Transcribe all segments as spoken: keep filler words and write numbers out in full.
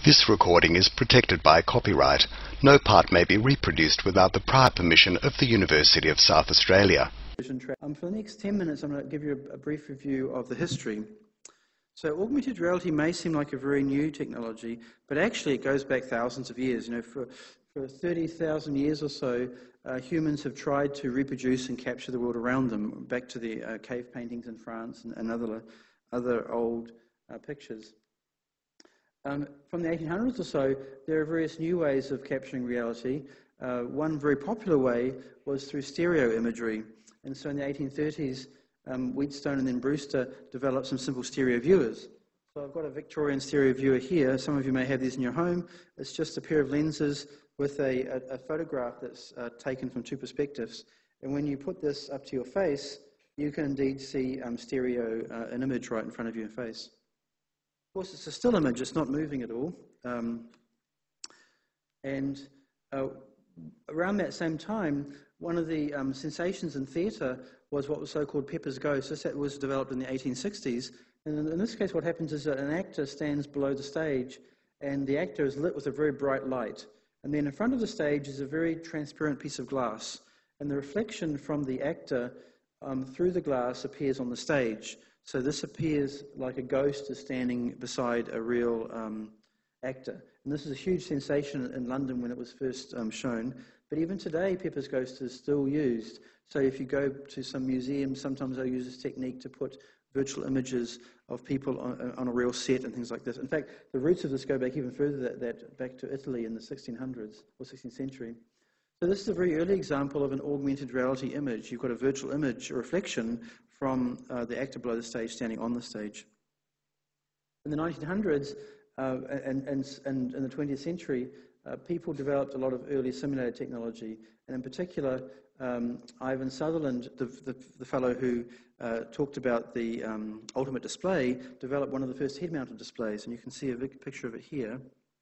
This recording is protected by copyright. No part may be reproduced without the prior permission of the University of South Australia. Um, for the next ten minutes, I'm going to give you a, a brief review of the history. So augmented reality may seem like a very new technology, but actually it goes back thousands of years. You know, for, for thirty thousand years or so, uh, humans have tried to reproduce and capture the world around them, back to the uh, cave paintings in France and, and other, other old uh, pictures. Um, from the eighteen hundreds or so, there are various new ways of capturing reality. Uh, one very popular way was through stereo imagery. And so in the eighteen thirties, um, Wheatstone and then Brewster developed some simple stereo viewers. So I've got a Victorian stereo viewer here. Some of you may have these in your home. It's just a pair of lenses with a, a, a photograph that's uh, taken from two perspectives. And when you put this up to your face, you can indeed see um, stereo, uh, an image right in front of your face. Of course, it's a still image, it's not moving at all. Um, and uh, around that same time, one of the um, sensations in theatre was what was so-called Pepper's Ghost. This was developed in the eighteen sixties. And in, in this case, what happens is that an actor stands below the stage, and the actor is lit with a very bright light. And then in front of the stage is a very transparent piece of glass. And the reflection from the actor um, through the glass appears on the stage. So this appears like a ghost is standing beside a real um, actor. And this is a huge sensation in London when it was first um, shown. But even today, Pepper's Ghost is still used. So if you go to some museums, sometimes they'll use this technique to put virtual images of people on, on a real set and things like this. In fact, the roots of this go back even further, that, that back to Italy in the sixteen hundreds or sixteenth century. So this is a very early example of an augmented reality image. You've got a virtual image, a reflection from uh, the actor below the stage standing on the stage. In the nineteen hundreds uh, and, and, and in the twentieth century, uh, people developed a lot of early simulated technology, and in particular, um, Ivan Sutherland, the, the, the fellow who uh, talked about the um, ultimate display, developed one of the first head-mounted displays, and you can see a big picture of it here.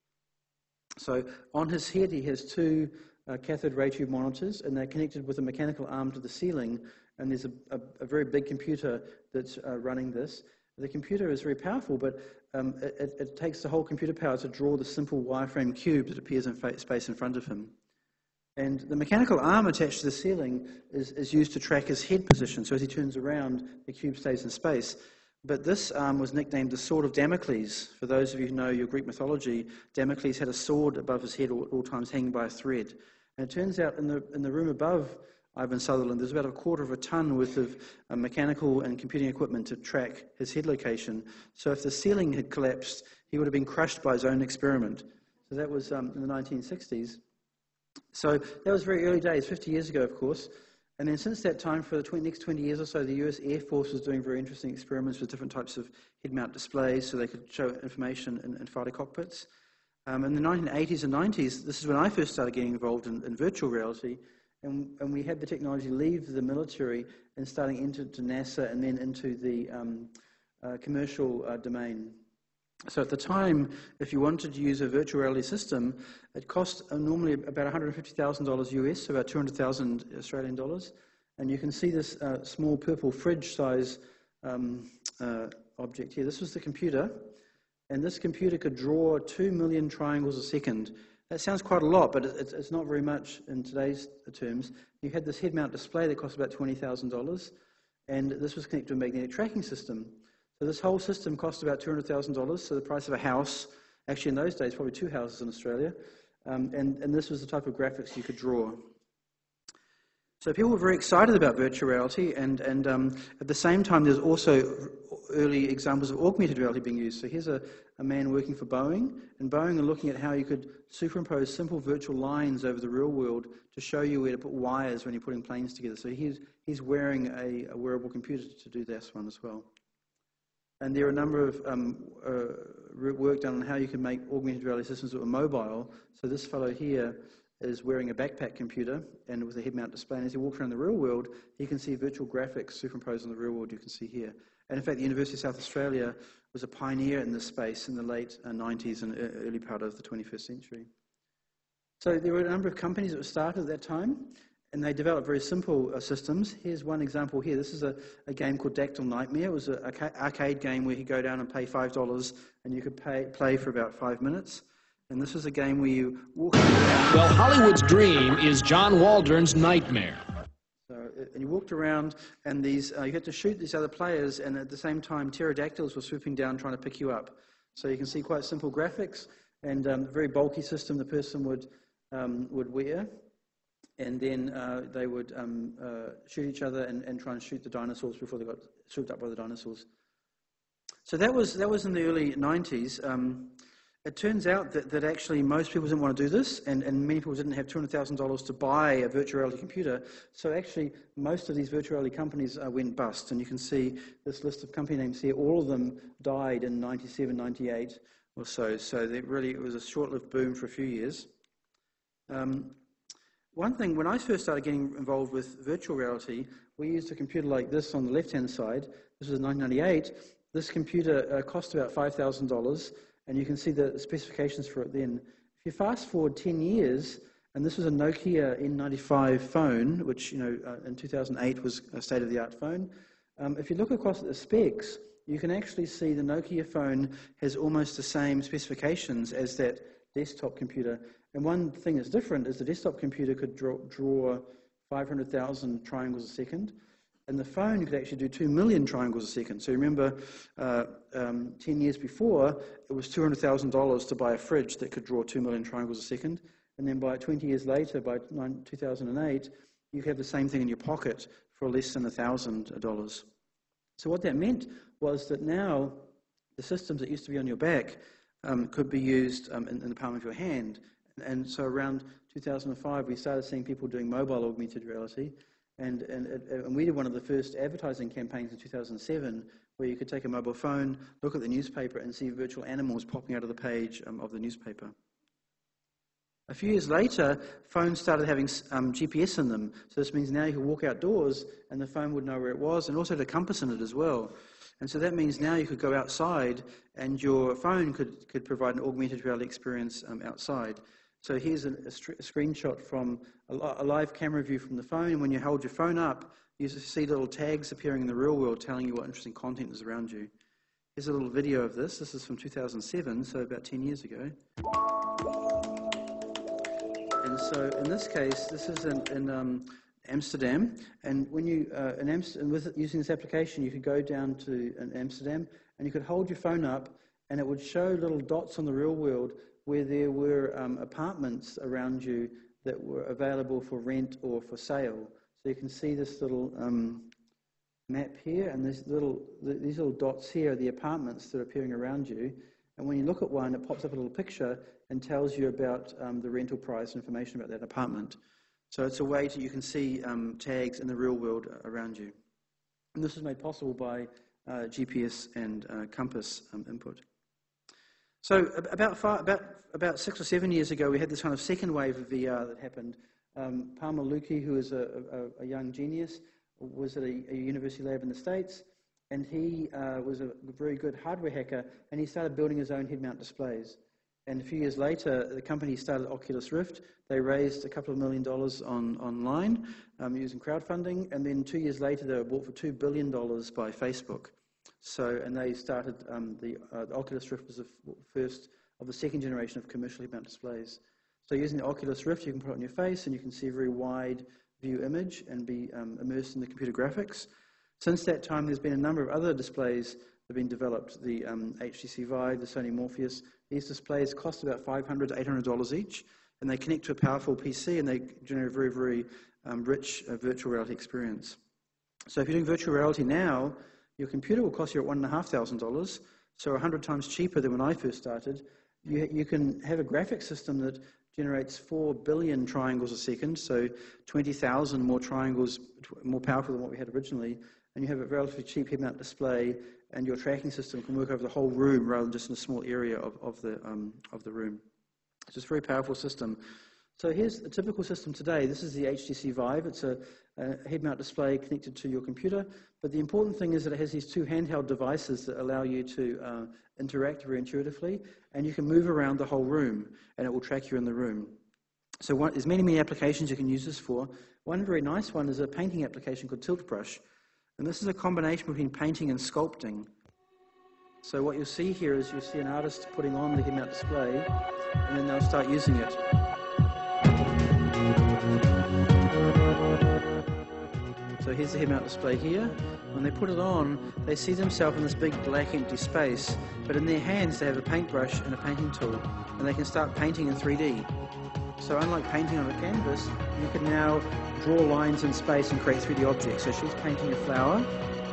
So on his head, he has two uh, cathode ray tube monitors, and they're connected with a mechanical arm to the ceiling. And there's a, a, a very big computer that's uh, running this. The computer is very powerful, but um, it, it takes the whole computer power to draw the simple wireframe cube that appears in space in front of him. And the mechanical arm attached to the ceiling is, is used to track his head position. So as he turns around, the cube stays in space. But this arm was nicknamed the Sword of Damocles. For those of you who know your Greek mythology, Damocles had a sword above his head at all times, hanging by a thread. And it turns out in the, in the room above Ivan Sutherland, there's about a quarter of a ton worth of uh, mechanical and computing equipment to track his head location. So if the ceiling had collapsed, he would have been crushed by his own experiment. So that was um, in the nineteen sixties. So that was very early days, fifty years ago, of course. And then since that time, for the twenty, next twenty years or so, the U S Air Force was doing very interesting experiments with different types of head-mount displays so they could show information in, in fighter cockpits. Um, in the nineteen eighties and nineties, this is when I first started getting involved in, in virtual reality. And, and we had the technology leave the military and starting into to NASA and then into the um, uh, commercial uh, domain. So at the time, if you wanted to use a virtual reality system, it cost uh, normally about one hundred fifty thousand dollars U S, so about two hundred thousand Australian dollars. And you can see this uh, small purple fridge-size um, uh, object here. This was the computer, and this computer could draw two million triangles a second. That sounds quite a lot, but it's, it's not very much in today's terms. You had this head-mount display that cost about twenty thousand dollars, and this was connected to a magnetic tracking system. So this whole system cost about two hundred thousand dollars, so the price of a house, actually in those days, probably two houses in Australia, um, and, and this was the type of graphics you could draw. So people were very excited about virtual reality, and, and um, at the same time, there's also early examples of augmented reality being used. So here's a, a man working for Boeing, and Boeing are looking at how you could superimpose simple virtual lines over the real world to show you where to put wires when you're putting planes together. So he's, he's wearing a, a wearable computer to do this one as well. And there are a number of um, uh, work done on how you can make augmented reality systems that are mobile. So this fellow here is wearing a backpack computer and with a head-mount display. And as he walks around the real world, he can see virtual graphics superimposed on the real world you can see here. And in fact, the University of South Australia was a pioneer in this space in the late uh, nineties and early part of the twenty-first century. So there were a number of companies that were started at that time, and they developed very simple uh, systems. Here's one example here. This is a, a game called Dactyl Nightmare. It was an arcade game where you go down and pay five dollars, and you could pay, play for about five minutes. And this was a game where you walk around. Well, Hollywood's dream is John Waldron's nightmare. So, and you walked around, and these uh, you had to shoot these other players, and at the same time, pterodactyls were swooping down trying to pick you up. So you can see quite simple graphics and um, a very bulky system the person would um, would wear, and then uh, they would um, uh, shoot each other and, and try and shoot the dinosaurs before they got swooped up by the dinosaurs. So that was that was in the early nineties. Um, It turns out that, that actually most people didn't want to do this, and, and many people didn't have two hundred thousand dollars to buy a virtual reality computer. So actually, most of these virtual reality companies uh, went bust. And you can see this list of company names here. All of them died in ninety-seven, ninety-eight or so. So they really, it was a short-lived boom for a few years. Um, one thing, when I first started getting involved with virtual reality, we used a computer like this on the left-hand side. This was nineteen ninety-eight. This computer uh, cost about five thousand dollars. And you can see the specifications for it then. If you fast forward ten years, and this was a Nokia N ninety-five phone, which you know uh, in two thousand eight was a state-of-the-art phone. Um, if you look across at the specs, you can actually see the Nokia phone has almost the same specifications as that desktop computer. And one thing that's different is the desktop computer could draw, draw five hundred thousand triangles a second. And the phone could actually do two million triangles a second. So remember, uh, um, ten years before, it was two hundred thousand dollars to buy a fridge that could draw two million triangles a second. And then by twenty years later, by two thousand eight, you could have the same thing in your pocket for less than one thousand dollars. So what that meant was that now the systems that used to be on your back um, could be used um, in, in the palm of your hand. And so around two thousand five, we started seeing people doing mobile augmented reality. And, and, and we did one of the first advertising campaigns in two thousand seven where you could take a mobile phone, look at the newspaper, and see virtual animals popping out of the page um, of the newspaper. A few years later, phones started having um, G P S in them. So this means now you can walk outdoors and the phone would know where it was, and also had a compass in it as well. And so that means now you could go outside and your phone could, could provide an augmented reality experience um, outside. So here's a, a, a screenshot from a, a live camera view from the phone. And when you hold your phone up, you see little tags appearing in the real world telling you what interesting content is around you. Here's a little video of this. This is from two thousand seven, so about ten years ago. And so in this case, this is in, in um, Amsterdam. And when you, uh, in Amsterdam, with using this application, you could go down to in Amsterdam and you could hold your phone up and it would show little dots on the real world where there were um, apartments around you that were available for rent or for sale. So you can see this little um, map here, and these little, these little dots here are the apartments that are appearing around you. And when you look at one, it pops up a little picture and tells you about um, the rental price, information about that apartment. So it's a way to, you can see um, tags in the real world around you. And this is made possible by uh, G P S and uh, compass um, input. So about, five, about, about six or seven years ago, we had this kind of second wave of V R that happened. Um, Palmer Luckey, who is a, a, a young genius, was at a, a university lab in the States, and he uh, was a very good hardware hacker, and he started building his own head-mount displays. And a few years later, the company started Oculus Rift. They raised a couple of million dollars on, online um, using crowdfunding, and then two years later, they were bought for two billion dollars by Facebook. So, and they started, um, the, uh, the Oculus Rift was the first of the second generation of commercial head-mount displays. So using the Oculus Rift, you can put it on your face and you can see a very wide view image and be um, immersed in the computer graphics. Since that time, there's been a number of other displays that have been developed, the um, H T C Vive, the Sony Morpheus. These displays cost about five hundred to eight hundred dollars each, and they connect to a powerful P C and they generate a very, very um, rich uh, virtual reality experience. So if you're doing virtual reality now, your computer will cost you at one thousand five hundred dollars, so one hundred times cheaper than when I first started. You, you can have a graphics system that generates four billion triangles a second, so twenty thousand more triangles, more powerful than what we had originally, and you have a relatively cheap head-mount display, and your tracking system can work over the whole room rather than just in a small area of, of, the, um, of the room. It's just a very powerful system. So here's a typical system today. This is the H T C Vive. It's a, a head-mount display connected to your computer. But the important thing is that it has these two handheld devices that allow you to uh, interact very intuitively, and you can move around the whole room, and it will track you in the room. So one, there's many, many applications you can use this for. One very nice one is a painting application called Tilt Brush. And this is a combination between painting and sculpting. So what you'll see here is you'll see an artist putting on the head-mount display, and then they'll start using it. So here's the head-mount display here. When they put it on, they see themselves in this big black empty space, but in their hands they have a paintbrush and a painting tool, and they can start painting in three D. So unlike painting on a canvas, you can now draw lines in space and create three D objects. So she's painting a flower,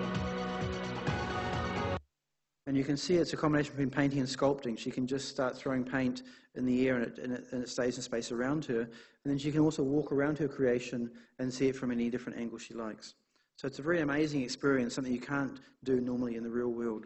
and you can see it's a combination between painting and sculpting. She can just start throwing paint in the air, and it, and it, and it stays in space around her. And then she can also walk around her creation and see it from any different angle she likes. So it's a very amazing experience, something you can't do normally in the real world.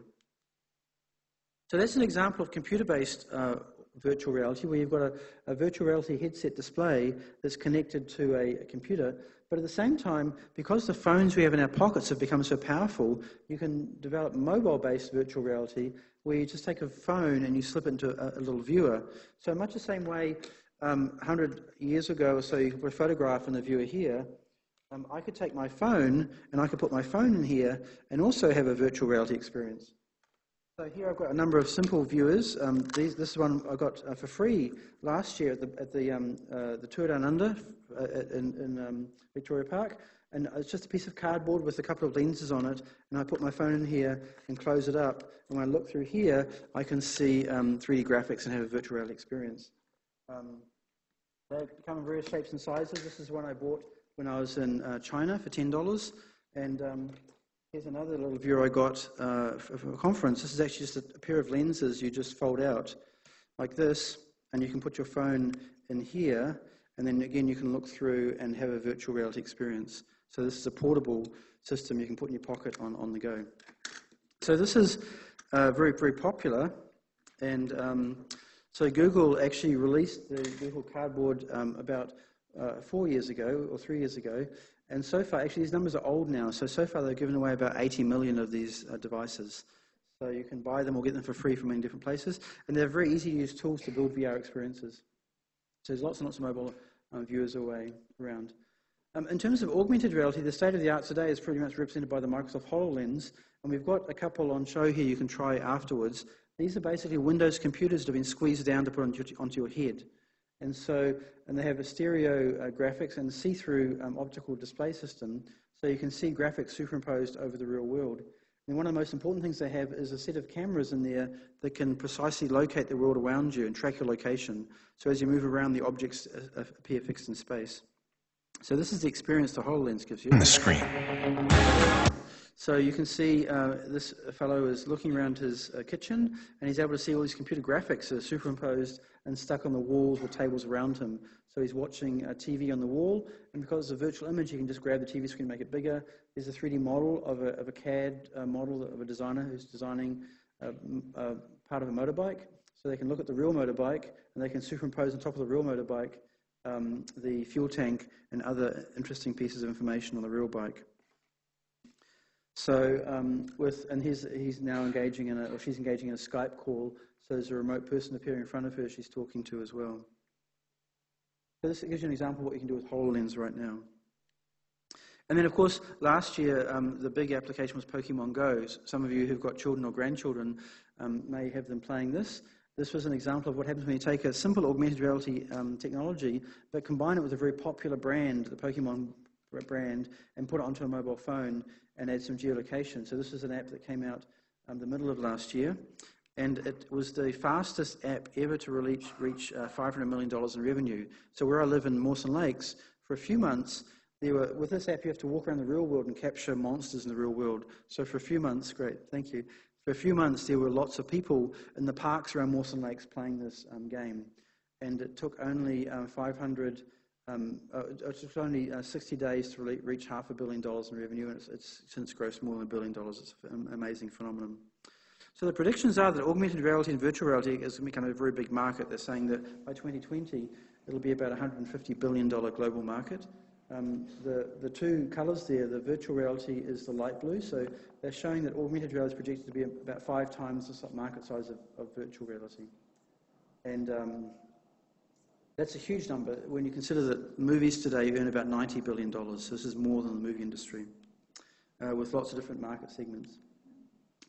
So that's an example of computer-based uh, virtual reality, where you've got a, a virtual reality headset display that's connected to a, a computer. But at the same time, because the phones we have in our pockets have become so powerful, you can develop mobile-based virtual reality where you just take a phone and you slip it into a, a little viewer. So much the same way um, one hundred years ago or so, you could put a photograph in the viewer here. Um, I could take my phone and I could put my phone in here and also have a virtual reality experience. So here I've got a number of simple viewers. Um, these, this is one I got uh, for free last year at the, at the, um, uh, the Tour Down Under uh, in, in um, Victoria Park. And it's just a piece of cardboard with a couple of lenses on it. And I put my phone in here and close it up. And when I look through here, I can see um, three D graphics and have a virtual reality experience. Um, they come in various shapes and sizes. This is one I bought when I was in uh, China for ten dollars. And um, here's another little viewer I got uh, for, for a conference. This is actually just a, a pair of lenses you just fold out like this, and you can put your phone in here, and then again you can look through and have a virtual reality experience. So this is a portable system you can put in your pocket on, on the go. So this is uh, very, very popular, and um, so Google actually released the Google Cardboard um, about uh, four years ago, or three years ago, and so far, actually these numbers are old now, so so far they've given away about eighty million of these uh, devices. So you can buy them or get them for free from many different places, and they're very easy to use tools to build V R experiences. So there's lots and lots of mobile uh, viewers away around. Um, in terms of augmented reality, the state of the art today is pretty much represented by the Microsoft HoloLens, and we've got a couple on show here you can try afterwards. These are basically Windows computers that have been squeezed down to put onto, onto your head. And so, and they have a stereo uh, graphics and see-through um, optical display system, so you can see graphics superimposed over the real world. And one of the most important things they have is a set of cameras in there that can precisely locate the world around you and track your location. So as you move around, the objects uh, appear fixed in space. So this is the experience the HoloLens gives you. On the screen. So you can see uh, this fellow is looking around his uh, kitchen, and he's able to see all these computer graphics that are superimposed and stuck on the walls or tables around him. So he's watching a T V on the wall, and because it's a virtual image, you can just grab the T V screen and make it bigger. There's a three D model of a, of a C A D uh, model of a designer who's designing uh, uh, part of a motorbike. So they can look at the real motorbike, and they can superimpose on top of the real motorbike um, the fuel tank and other interesting pieces of information on the real bike. So um, with, and he's, he's now engaging in a, or she's engaging in a Skype call, so there's a remote person appearing in front of her she's talking to as well. So this gives you an example of what you can do with HoloLens right now. And then, of course, last year, um, the big application was Pokemon Go. Some of you who've got children or grandchildren um, may have them playing this. This was an example of what happens when you take a simple augmented reality um, technology, but combine it with a very popular brand, the Pokemon brand, and put it onto a mobile phone and add some geolocation. So this is an app that came out um, the middle of last year, and it was the fastest app ever to reach, reach uh, five hundred million dollars in revenue. So where I live in Mawson Lakes, for a few months, there were, with this app you have to walk around the real world and capture monsters in the real world. So for a few months, great, thank you. For a few months there were lots of people in the parks around Mawson Lakes playing this um, game. And it took only um, five hundred Um, uh, it took only uh, sixty days to re reach half a billion dollars in revenue, and it's, it's since grossed more than a billion dollars. It's an amazing phenomenon. So the predictions are that augmented reality and virtual reality is going to become a very big market. They're saying that by twenty twenty, it'll be about a one hundred fifty billion dollar global market. Um, the, the two colours there, the virtual reality is the light blue, so they're showing that augmented reality is projected to be about five times the market size of, of virtual reality. And um, that's a huge number when you consider that movies today earn about ninety billion dollars. So this is more than the movie industry, uh, with lots of different market segments.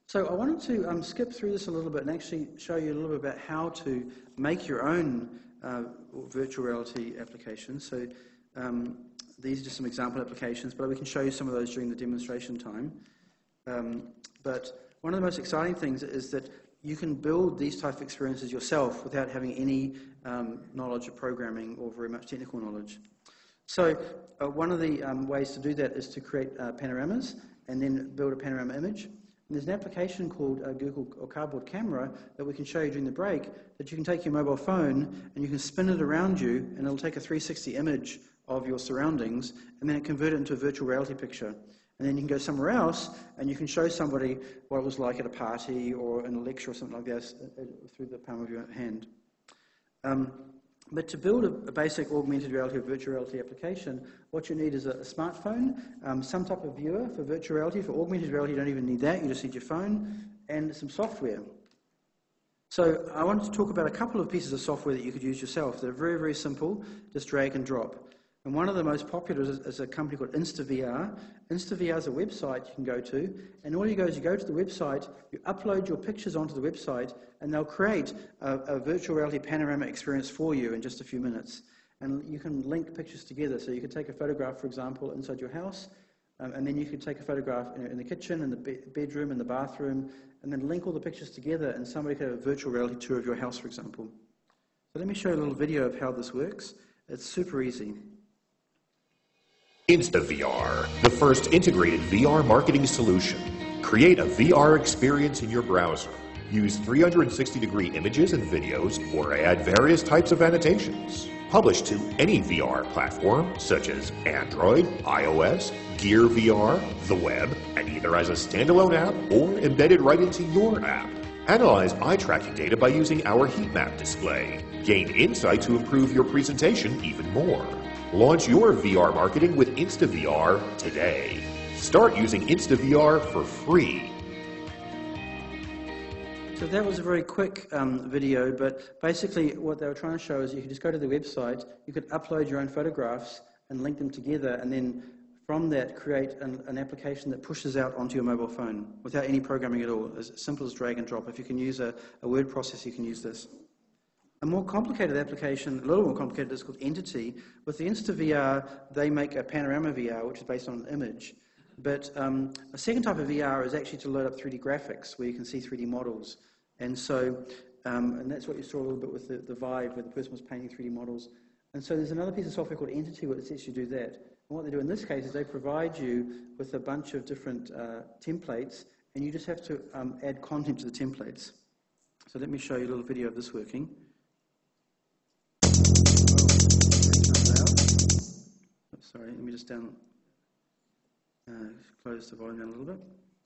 So I wanted to um, skip through this a little bit and actually show you a little bit about how to make your own uh, virtual reality applications. So um, these are just some example applications, but we can show you some of those during the demonstration time. Um, but one of the most exciting things is that you can build these type of experiences yourself without having any um, knowledge of programming or very much technical knowledge. So uh, one of the um, ways to do that is to create uh, panoramas and then build a panorama image. And there's an application called uh, Google or Cardboard Camera that we can show you during the break, that you can take your mobile phone and you can spin it around you and it'll take a three sixty image of your surroundings and then it convert it into a virtual reality picture. And then you can go somewhere else and you can show somebody what it was like at a party or in a lecture or something like that through the palm of your hand. Um, But to build a, a basic augmented reality or virtual reality application, what you need is a, a smartphone, um, some type of viewer for virtual reality. For augmented reality, you don't even need that. You just need your phone and some software. So I wanted to talk about a couple of pieces of software that you could use yourself. They're very, very simple, just drag and drop. And one of the most popular is, is a company called InstaVR. InstaVR is a website you can go to, and all you go is you go to the website, you upload your pictures onto the website, and they'll create a, a virtual reality panorama experience for you in just a few minutes. And you can link pictures together. So you could take a photograph, for example, inside your house, um, and then you could take a photograph in, in the kitchen, in the be bedroom, in the bathroom, and then link all the pictures together, and somebody could have a virtual reality tour of your house, for example. So let me show you a little video of how this works. It's super easy. InstaVR, the first integrated V R marketing solution. Create a V R experience in your browser. Use three sixty degree images and videos or add various types of annotations. Publish to any V R platform such as Android, iOS, Gear V R, the web, and either as a standalone app or embedded right into your app. Analyze eye tracking data by using our heat map display. Gain insight to improve your presentation even more. Launch your V R marketing with InstaVR today. Start using InstaVR for free. So that was a very quick um, video, but basically what they were trying to show is you could just go to the website, you could upload your own photographs and link them together, and then from that create an, an application that pushes out onto your mobile phone without any programming at all, as simple as drag and drop. If you can use a, a word processor, you can use this. A more complicated application, a little more complicated, is called Entity. With the InstaVR, they make a panorama V R, which is based on an image. But um, a second type of V R is actually to load up three D graphics, where you can see three D models. And so, um, and that's what you saw a little bit with the, the Vive, where the person was painting three D models. And so there's another piece of software called Entity, which lets you do that. And what they do in this case is they provide you with a bunch of different uh, templates, and you just have to um, add content to the templates. So let me show you a little video of this working. Sorry, let me just down, uh, close the volume down a little bit.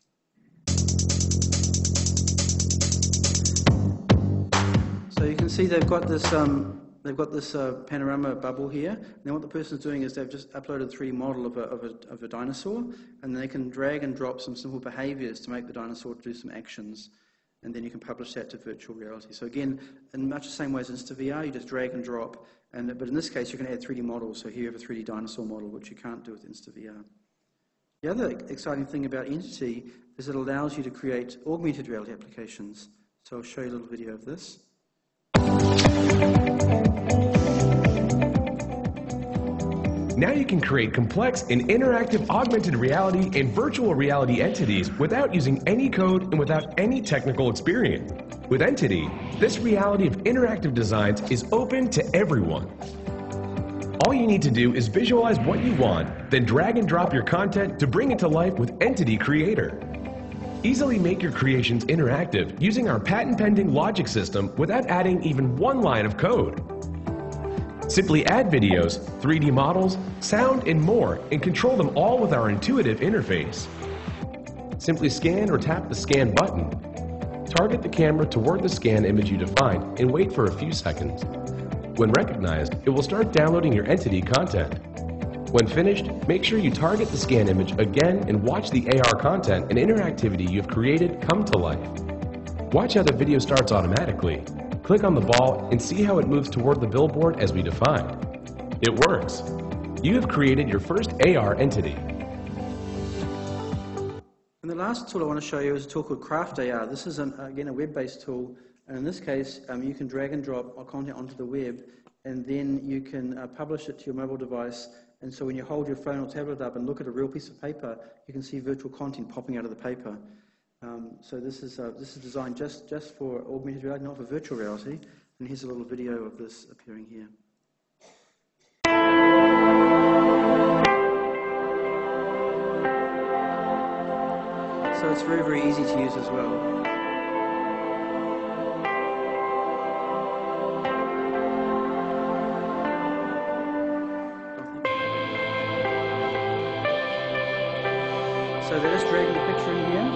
So you can see they've got this, um, they've got this uh, panorama bubble here. And then what the person's doing is they've just uploaded a three D model of a, of, a, of a dinosaur, and they can drag and drop some simple behaviors to make the dinosaur do some actions. And then you can publish that to virtual reality. So again, in much the same way as InstaVR, you just drag and drop. And, but in this case, you can add three D models. So here you have a three D dinosaur model, which you can't do with InstaVR. The other exciting thing about Entity is it allows you to create augmented reality applications. So I'll show you a little video of this. Now you can create complex and interactive augmented reality and virtual reality entities without using any code and without any technical experience. With Entity, this reality of interactive designs is open to everyone. All you need to do is visualize what you want, then drag and drop your content to bring it to life with Entity Creator. Easily make your creations interactive using our patent-pending logic system without adding even one line of code. Simply add videos, three D models, sound, and more, and control them all with our intuitive interface. Simply scan or tap the scan button. Target the camera toward the scan image you define and wait for a few seconds. When recognized, it will start downloading your Entity content. When finished, make sure you target the scan image again and watch the A R content and interactivity you've created come to life. Watch how the video starts automatically. Click on the ball and see how it moves toward the billboard as we defined. It works. You have created your first A R entity. And the last tool I want to show you is a tool called Craft A R. This is, an, again, a web-based tool, and in this case, um, you can drag and drop content onto the web, and then you can uh, publish it to your mobile device, and so when you hold your phone or tablet up and look at a real piece of paper, you can see virtual content popping out of the paper. Um, so this is, uh, this is designed just, just for augmented reality, not for virtual reality, and here's a little video of this appearing here. So it's very, very easy to use as well. So they're just dragging the picture in here.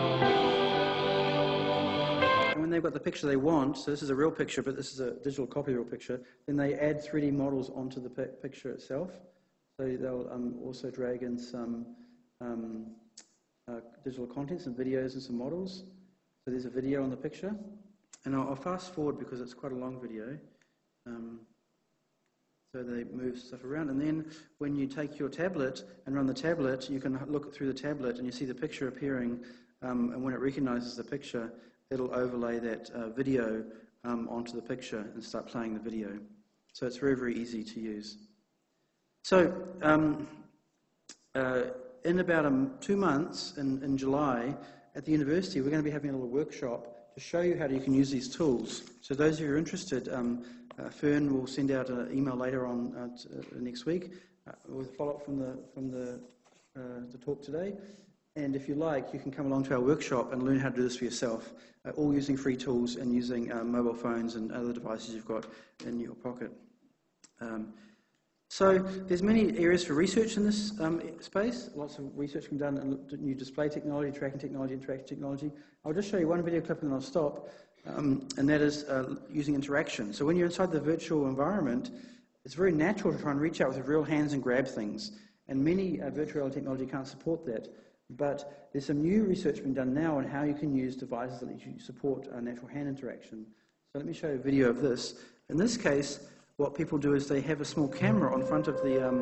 And when they've got the picture they want, so this is a real picture, but this is a digital copy of a real picture, then they add three D models onto the picture itself. So they'll um, also drag in some um, uh, digital contents and videos and some models. So there's a video on the picture. And I'll, I'll fast forward because it's quite a long video. Um, So they move stuff around, and then when you take your tablet and run the tablet, you can look through the tablet and you see the picture appearing, um, and when it recognizes the picture, it'll overlay that uh, video um, onto the picture and start playing the video. So it's very, very easy to use. So um, uh, in about um, two months, in, in July, at the university, we're going to be having a little workshop to show you how you can use these tools. So those of you who are interested, um, Uh, Fern will send out an email later on uh, t uh, next week uh, with a follow-up from the from the, uh, the talk today. And if you like, you can come along to our workshop and learn how to do this for yourself, uh, all using free tools and using uh, mobile phones and other devices you've got in your pocket. Um, so there's many areas for research in this um, space. Lots of research can be done on new display technology, tracking technology, interactive technology. I'll just show you one video clip and then I'll stop. Um, and that is uh, using interaction. So when you're inside the virtual environment, it's very natural to try and reach out with your real hands and grab things. And many uh, virtual reality technology can't support that. But there's some new research being done now on how you can use devices that let you support uh, natural hand interaction. So let me show you a video of this. In this case, what people do is they have a small camera on front of the um,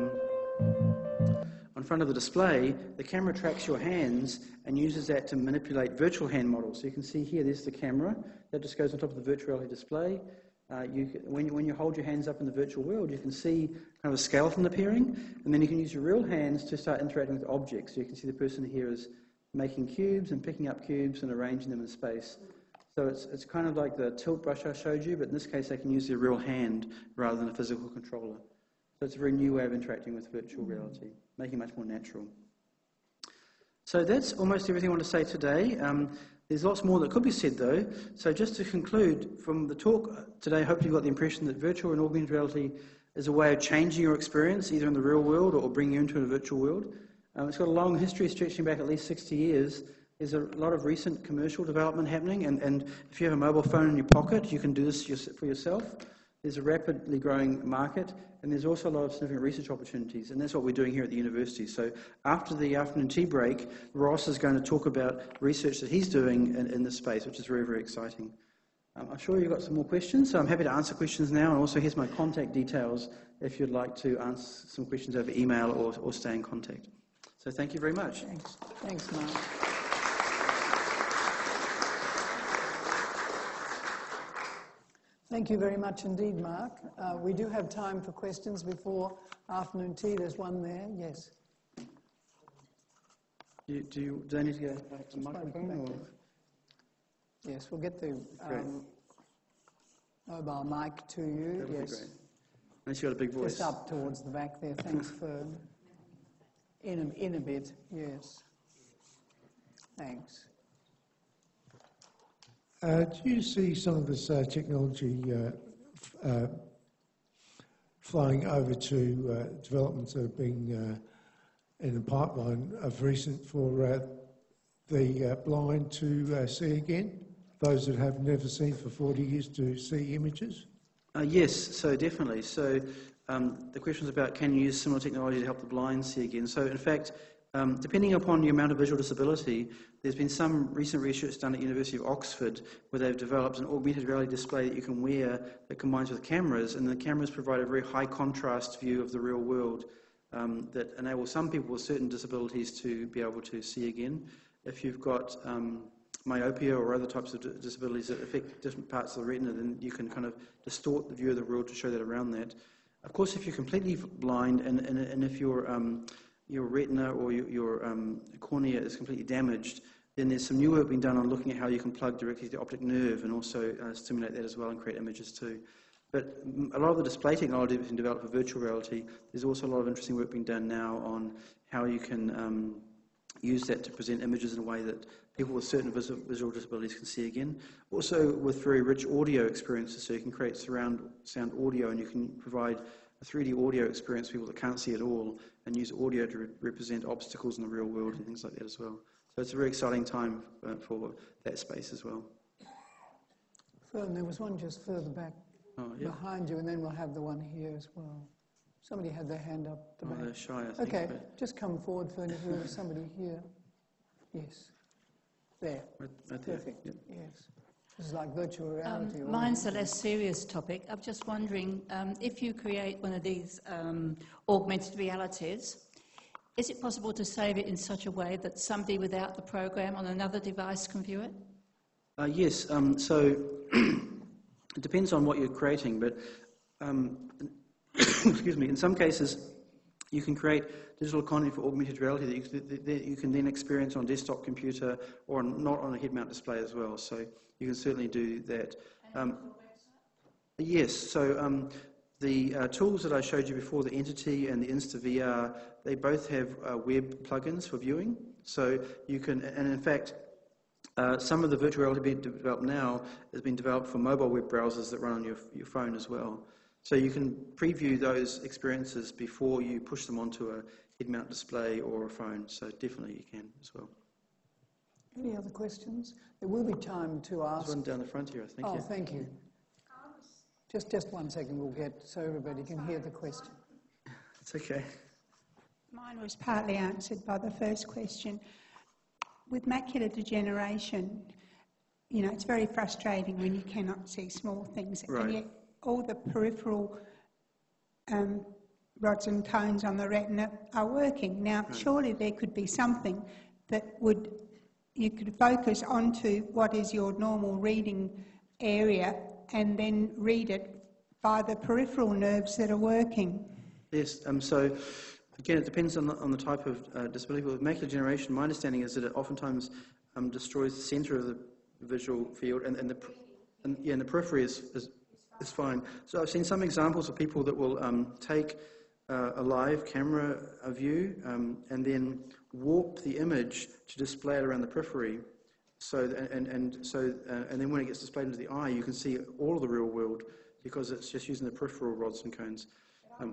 on front of the display. The camera tracks your hands and uses that to manipulate virtual hand models. So you can see here, there's the camera. That just goes on top of the virtual reality display. Uh, you, when, you, when you hold your hands up in the virtual world, you can see kind of a skeleton appearing, and then you can use your real hands to start interacting with objects. So you can see the person here is making cubes and picking up cubes and arranging them in space. So it's, it's kind of like the tilt brush I showed you, but in this case they can use their real hand rather than a physical controller. So it's a very new way of interacting with virtual reality, making it much more natural. So that's almost everything I want to say today. Um, there's lots more that could be said though. So just to conclude from the talk today, hopefully you got the impression that virtual and augmented reality is a way of changing your experience, either in the real world or bringing you into a virtual world. Um, it's got a long history stretching back at least sixty years. There's a lot of recent commercial development happening, and, and if you have a mobile phone in your pocket, you can do this for yourself. There's a rapidly growing market, and there's also a lot of significant research opportunities, and that's what we're doing here at the university. So after the afternoon tea break, Ross is going to talk about research that he's doing in, in this space, which is very, very exciting. Um, I'm sure you've got some more questions, so I'm happy to answer questions now, and also here's my contact details if you'd like to answer some questions over email or, or stay in contact. So thank you very much. Thanks, Thanks Mark. Thank you very much indeed, Mark. Uh, we do have time for questions before afternoon tea. There's one there, yes. Do, you, do, you, do I need to go back to the microphone? Or? Yes, we'll get the um, mobile mic to you. That would yes. be great. Unless you've got a big voice. Just up towards the back there. Thanks for in a, in a bit. Yes. Thanks. Uh, do you see some of this uh, technology uh, f uh, flowing over to uh, developments that are being uh, in the pipeline of recent for uh, the uh, blind to uh, see again? Those that have never seen for forty years to see images? Uh, yes, so definitely. So um, the question is about can you use similar technology to help the blind see again? So in fact, Um, depending upon your amount of visual disability, there's been some recent research done at the University of Oxford where they've developed an augmented reality display that you can wear that combines with cameras, and the cameras provide a very high contrast view of the real world um, that enables some people with certain disabilities to be able to see again. if you've got um, myopia or other types of disabilities that affect different parts of the retina, then you can kind of distort the view of the world to show that around that. Of course, if you're completely blind and, and, and if your, um, your retina or your, your um, cornea is completely damaged, then there's some new work being done on looking at how you can plug directly to the optic nerve and also uh, stimulate that as well and create images too. But a lot of the display technology that's been developed for virtual reality, there's also a lot of interesting work being done now on how you can um, use that to present images in a way that people with certain visual, visual disabilities can see again. Also with very rich audio experiences, so you can create surround sound audio and you can provide a three D audio experience for people that can't see at all and use audio to re represent obstacles in the real world and things like that as well. So it's a very exciting time uh, for that space as well. Further, there was one just further back oh, yeah. behind you, and then we'll have the one here as well. Somebody had their hand up the oh, back. They're shy, I think. Okay, but... just come forward, Fern, if there was somebody here. Yes. There. Right, right there. Perfect. Yep. Yes. This is like virtual reality. Um, mine's a less serious topic. I'm just wondering, um, if you create one of these um, augmented realities, is it possible to save it in such a way that somebody without the program on another device can view it? Uh, yes, um, so it depends on what you're creating, but um, excuse me, in some cases you can create digital content for augmented reality that you, that, that you can then experience on a desktop computer or not on a head-mount display as well, so you can certainly do that. Um, yes, so um, the uh, tools that I showed you before, the Entity and the InstaVR, they both have uh, web plugins for viewing, so you can, and in fact, Uh, some of the virtual reality being developed now has been developed for mobile web browsers that run on your, your phone as well. So you can preview those experiences before you push them onto a head-mount display or a phone. So definitely you can as well. Any other questions? There will be time to ask. There's one down the front here, I think. Oh, yeah. thank you. Just, just one second, we'll get so everybody can hear the question. It's okay. Mine was partly answered by the first question. With macular degeneration, you know, it's very frustrating when you cannot see small things, right. and yet all the peripheral um, rods and cones on the retina are working. Now, right. surely there could be something that would, you could focus onto what is your normal reading area and then read it by the peripheral nerves that are working. Yes, um, so again, it depends on the, on the type of uh, disability. With macular degeneration, my understanding is that it oftentimes um, destroys the centre of the visual field, and, and, the, and, yeah, and the periphery is, is, is fine. So I've seen some examples of people that will um, take uh, a live camera view um, and then warp the image to display it around the periphery. So and and so uh, and then when it gets displayed into the eye, you can see all of the real world because it's just using the peripheral rods and cones. Um,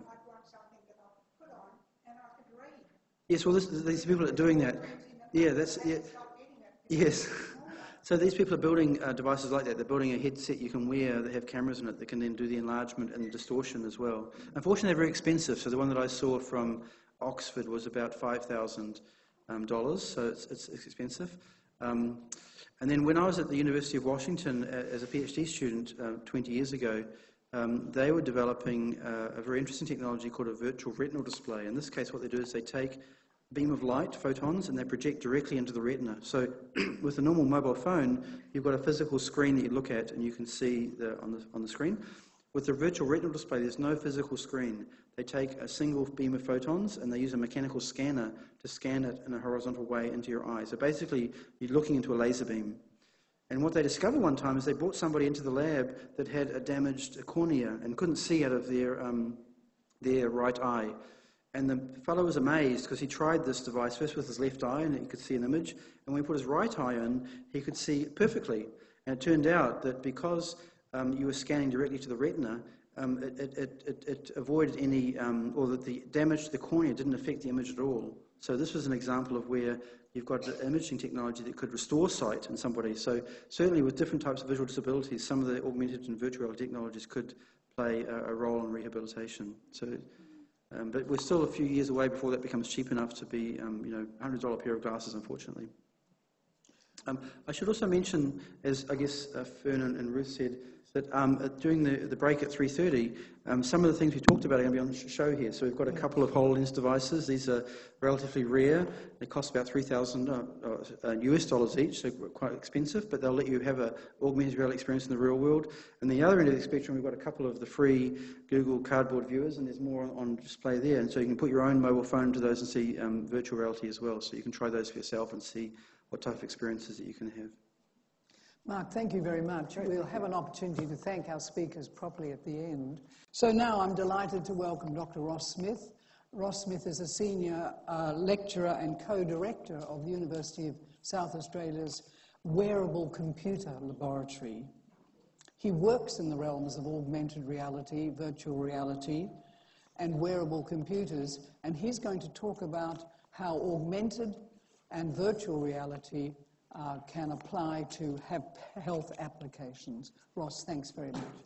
Yes, well, this, these people are doing that. Yeah, that's yeah, yes. So these people are building uh, devices like that. They're building a headset you can wear that have cameras in it that can then do the enlargement and the distortion as well. Unfortunately, they're very expensive. So the one that I saw from Oxford was about five thousand um, dollars. So it's, it's, it's expensive. Um, and then when I was at the University of Washington uh, as a PhD student uh, twenty years ago, um, they were developing uh, a very interesting technology called a virtual retinal display. In this case, what they do is they take a beam of light, photons, and they project directly into the retina. So with a normal mobile phone, you've got a physical screen that you look at and you can see the, on, the, on the screen. With the virtual retinal display, there's no physical screen. They take a single beam of photons and they use a mechanical scanner to scan it in a horizontal way into your eye. So basically, you're looking into a laser beam. And what they discovered one time is they brought somebody into the lab that had a damaged cornea and couldn't see out of their, um, their right eye. And the fellow was amazed because he tried this device first with his left eye and he could see an image. And when he put his right eye in, he could see perfectly. And it turned out that because um, you were scanning directly to the retina, um, it, it, it, it avoided any, um, or that the damage to the cornea didn't affect the image at all. So this was an example of where you've got imaging technology that could restore sight in somebody. So certainly with different types of visual disabilities, some of the augmented and virtual technologies could play a, a role in rehabilitation. So, um, but we're still a few years away before that becomes cheap enough to be, um, you know, one hundred dollar pair of glasses, unfortunately. Um, I should also mention, as I guess uh, Fern and, and Ruth said, that um, uh, during the, the break at three thirty, um, some of the things we talked about are going to be on the show here. So we've got a couple of HoloLens devices. These are relatively rare. They cost about three thousand uh, uh, U S dollars each, so quite expensive, but they'll let you have an augmented reality experience in the real world. And the other end of the spectrum, we've got a couple of the free Google Cardboard viewers, and there's more on display there. And so you can put your own mobile phone to those and see um, virtual reality as well. So you can try those for yourself and see what type of experiences that you can have. Mark, thank you very much. We'll have an opportunity to thank our speakers properly at the end. So now I'm delighted to welcome Doctor Ross Smith. Ross Smith is a senior uh, lecturer and co-director of the University of South Australia's Wearable Computer Laboratory. He works in the realms of augmented reality, virtual reality, and wearable computers, and he's going to talk about how augmented and virtual reality Uh, can apply to have health applications. Ross, thanks very much.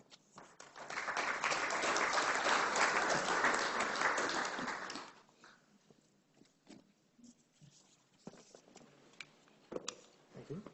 Thank you.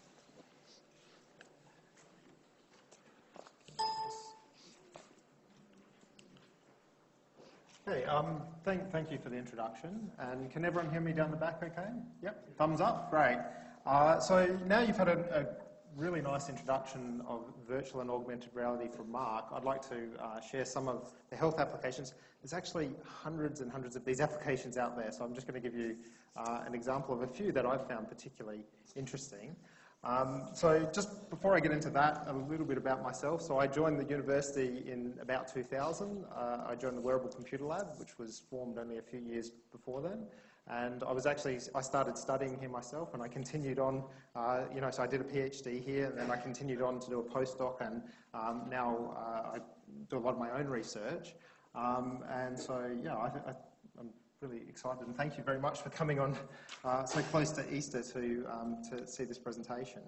Hey, um, thank, thank you for the introduction. And can everyone hear me down the back okay? Yep, thumbs up, great. Uh, so now you've had a, a really nice introduction of virtual and augmented reality from Mark. I'd like to uh, share some of the health applications. There's actually hundreds and hundreds of these applications out there, so I'm just going to give you uh, an example of a few that I've found particularly interesting. Um, so just before I get into that, a little bit about myself. So I joined the university in about two thousand. Uh, I joined the Wearable Computer Lab, which was formed only a few years before then. And I was actually, I started studying here myself, and I continued on, uh, you know, so I did a PhD here, and then I continued on to do a postdoc, and um, now uh, I do a lot of my own research. Um, and so, yeah, I, I, I'm really excited, and thank you very much for coming on uh, so close to Easter to, um, to see this presentation.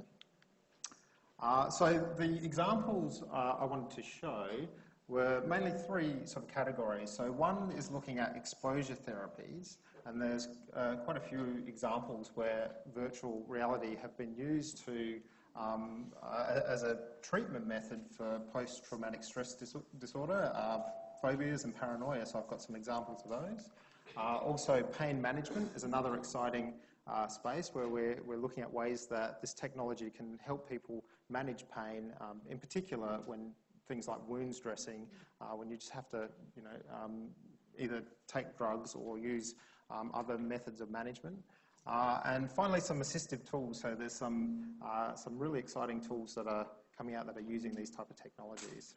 Uh, so the examples uh, I wanted to show were mainly three sort of categories. So one is looking at exposure therapies, and there's uh, quite a few examples where virtual reality have been used to um, uh, as a treatment method for post-traumatic stress dis disorder, uh, phobias and paranoia. So I've got some examples of those. Uh, also, pain management is another exciting uh, space where we're, we're looking at ways that this technology can help people manage pain, um, in particular when things like wounds dressing, uh, when you just have to, you know, um, either take drugs or use um, other methods of management. Uh, and finally, some assistive tools. So there's some, uh, some really exciting tools that are coming out that are using these type of technologies.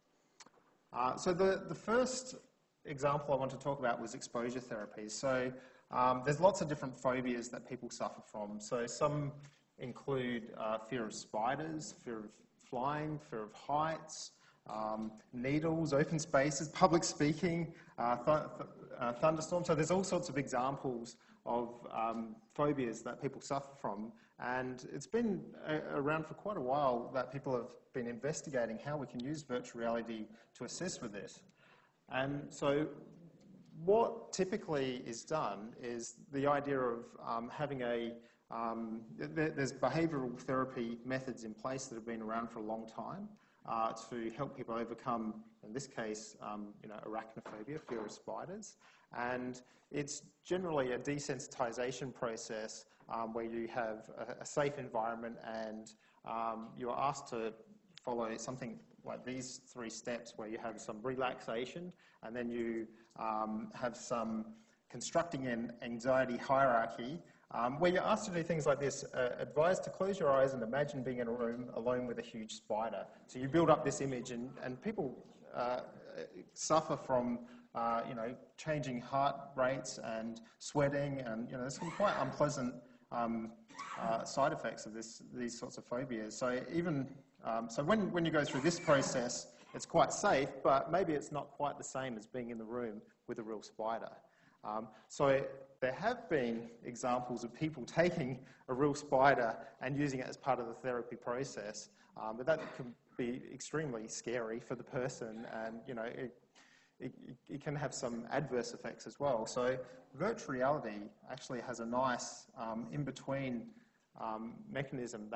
Uh, so the, the first example I want to talk about was exposure therapies. So um, there's lots of different phobias that people suffer from. So some include uh, fear of spiders, fear of flying, fear of heights, um, needles, open spaces, public speaking, uh, th th uh, thunderstorms. So there's all sorts of examples of um, phobias that people suffer from. And it's been a around for quite a while that people have been investigating how we can use virtual reality to assist with this. And so what typically is done is the idea of um, having a Um, there, there's behavioural therapy methods in place that have been around for a long time uh, to help people overcome, in this case, um, you know, arachnophobia, fear of spiders. And it's generally a desensitisation process um, where you have a, a safe environment, and um, you're asked to follow something like these three steps where you have some relaxation, and then you um, have some constructing an anxiety hierarchy, Um, where you're asked to do things like this. Uh, advised to close your eyes and imagine being in a room alone with a huge spider. So you build up this image, and, and people uh, suffer from uh, you know, changing heart rates and sweating, and you know, there's some quite unpleasant um, uh, side effects of this, these sorts of phobias. So even um, so when, when you go through this process, it's quite safe, but maybe it's not quite the same as being in the room with a real spider. Um, so there have been examples of people taking a real spider and using it as part of the therapy process, um, but that can be extremely scary for the person, and you know it, it, it can have some adverse effects as well. So virtual reality actually has a nice um, in-between um, mechanism that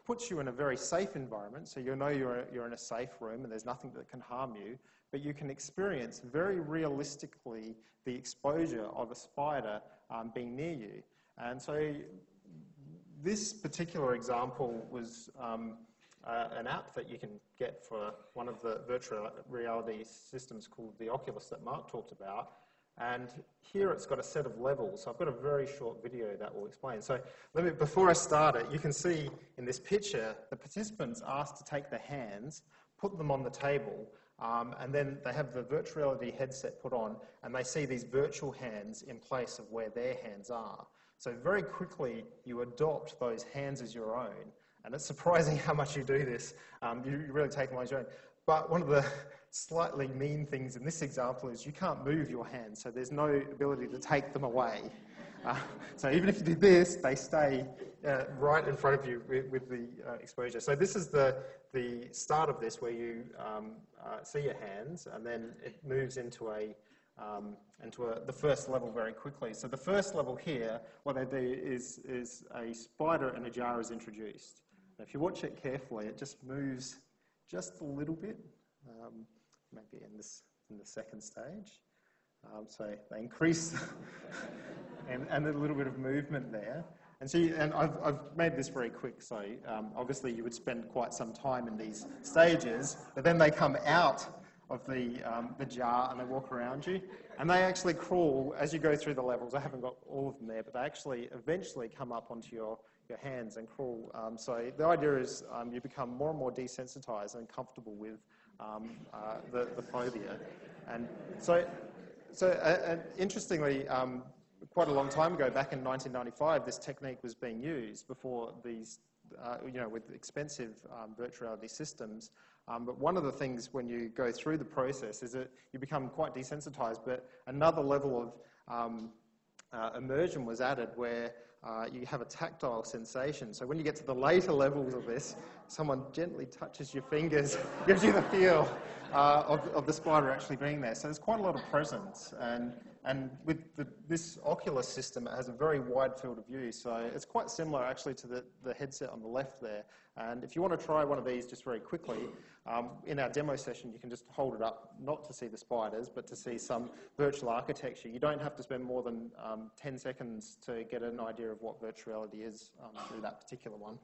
puts you in a very safe environment, so you know you're, you're in a safe room and there's nothing that can harm you, but you can experience very realistically the exposure of a spider um, being near you. And so this particular example was um, uh, an app that you can get for one of the virtual reality systems called the Oculus that Mark talked about. And here it's got a set of levels. So I've got a very short video that will explain. So let me, before I start it, you can see in this picture, the participants asked to take their hands, put them on the table, um, and then they have the virtual reality headset put on, and they see these virtual hands in place of where their hands are. So very quickly, you adopt those hands as your own. And it's surprising how much you do this. Um, you, you really take them as your own. But one of the slightly mean things in this example is you can't move your hands, so there's no ability to take them away. Uh, so even if you do this, they stay uh, right in front of you with, with the uh, exposure. So this is the, the start of this, where you um, uh, see your hands, and then it moves into a um, into a, the first level very quickly. So the first level here, what they do is, is a spider in a jar is introduced. Now, if you watch it carefully, it just moves just a little bit, um, maybe in this in the second stage. Um, so they increase and, and a little bit of movement there. And so, you, and I've, I've made this very quick. So um, obviously you would spend quite some time in these stages, but then they come out of the um, the jar and they walk around you, and they actually crawl as you go through the levels. I haven't got all of them there, but they actually eventually come up onto your your hands and crawl. Um, so the idea is um, you become more and more desensitized and comfortable with um, uh, the, the phobia. And so, so uh, and interestingly, um, quite a long time ago, back in nineteen ninety-five, this technique was being used before these, uh, you know, with expensive um, virtual reality systems. Um, but one of the things when you go through the process is that you become quite desensitized, but another level of um, uh, immersion was added where Uh, you have a tactile sensation. So when you get to the later levels of this, someone gently touches your fingers, gives you the feel uh, of, of the spider actually being there. So there's quite a lot of presence. And, and with the, this Oculus system, it has a very wide field of view. So it's quite similar actually to the, the headset on the left there. And if you want to try one of these just very quickly, um, in our demo session, you can just hold it up, not to see the spiders, but to see some virtual architecture. You don't have to spend more than um, ten seconds to get an idea of what virtual reality is um, through that particular one.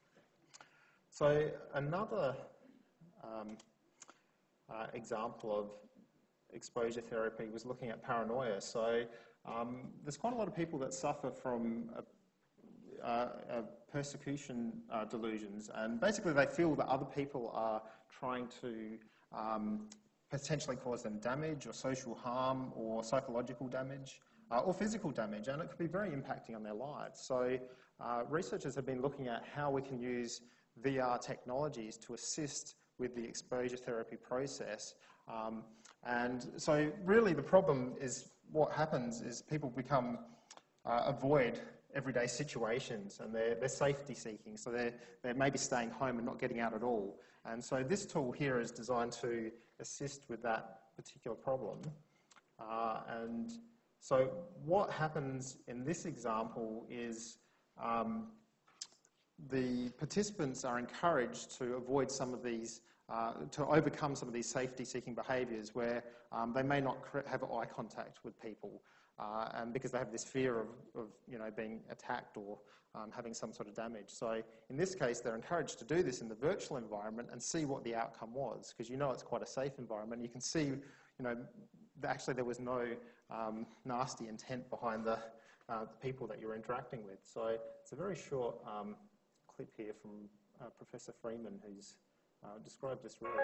So another um, uh, example of exposure therapy was looking at paranoia. So um, there's quite a lot of people that suffer from a Uh, uh, persecution uh, delusions, and basically they feel that other people are trying to um, potentially cause them damage or social harm or psychological damage uh, or physical damage, and it could be very impacting on their lives. So uh, researchers have been looking at how we can use V R technologies to assist with the exposure therapy process. Um, and so really the problem is what happens is people become uh, avoid everyday situations, and they're, they're safety seeking, so they're, they're maybe staying home and not getting out at all. And so this tool here is designed to assist with that particular problem. Uh, and so what happens in this example is um, the participants are encouraged to avoid some of these, uh, to overcome some of these safety seeking behaviours where um, they may not have eye contact with people. Uh, and because they have this fear of, of you know, being attacked or um, having some sort of damage. So in this case, they're encouraged to do this in the virtual environment and see what the outcome was, because you know it's quite a safe environment. You can see, you know, actually there was no um, nasty intent behind the, uh, the people that you're interacting with. So it's a very short um, clip here from uh, Professor Freeman, who's uh, described this really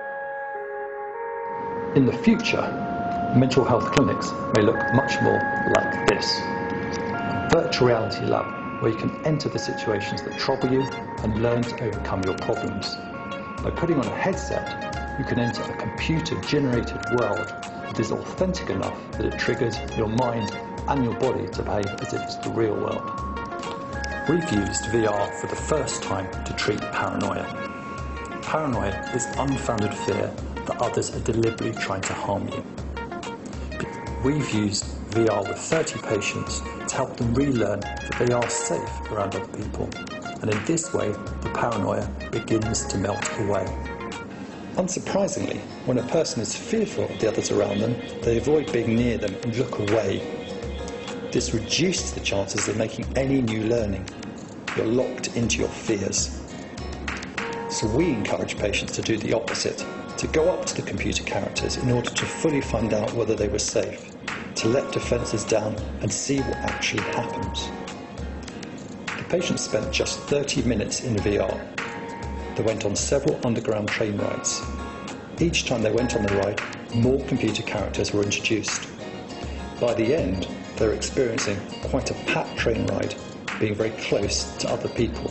well. In the future, mental health clinics may look much more like this. A virtual reality lab where you can enter the situations that trouble you and learn to overcome your problems. By putting on a headset, you can enter a computer-generated world that is authentic enough that it triggers your mind and your body to behave as if it's the real world. We've used V R for the first time to treat paranoia. Paranoia is unfounded fear that others are deliberately trying to harm you. We've used V R with thirty patients to help them relearn that they are safe around other people. and in this way the paranoia begins to melt away. Unsurprisingly, when a person is fearful of the others around them, they avoid being near them and look away. This reduces the chances of making any new learning. You're locked into your fears. So we encourage patients to do the opposite, to go up to the computer characters in order to fully find out whether they were safe, to let defences down and see what actually happens. The patients spent just thirty minutes in V R. They went on several underground train rides. Each time they went on the ride, more computer characters were introduced. By the end, they were experiencing quite a packed train ride, being very close to other people.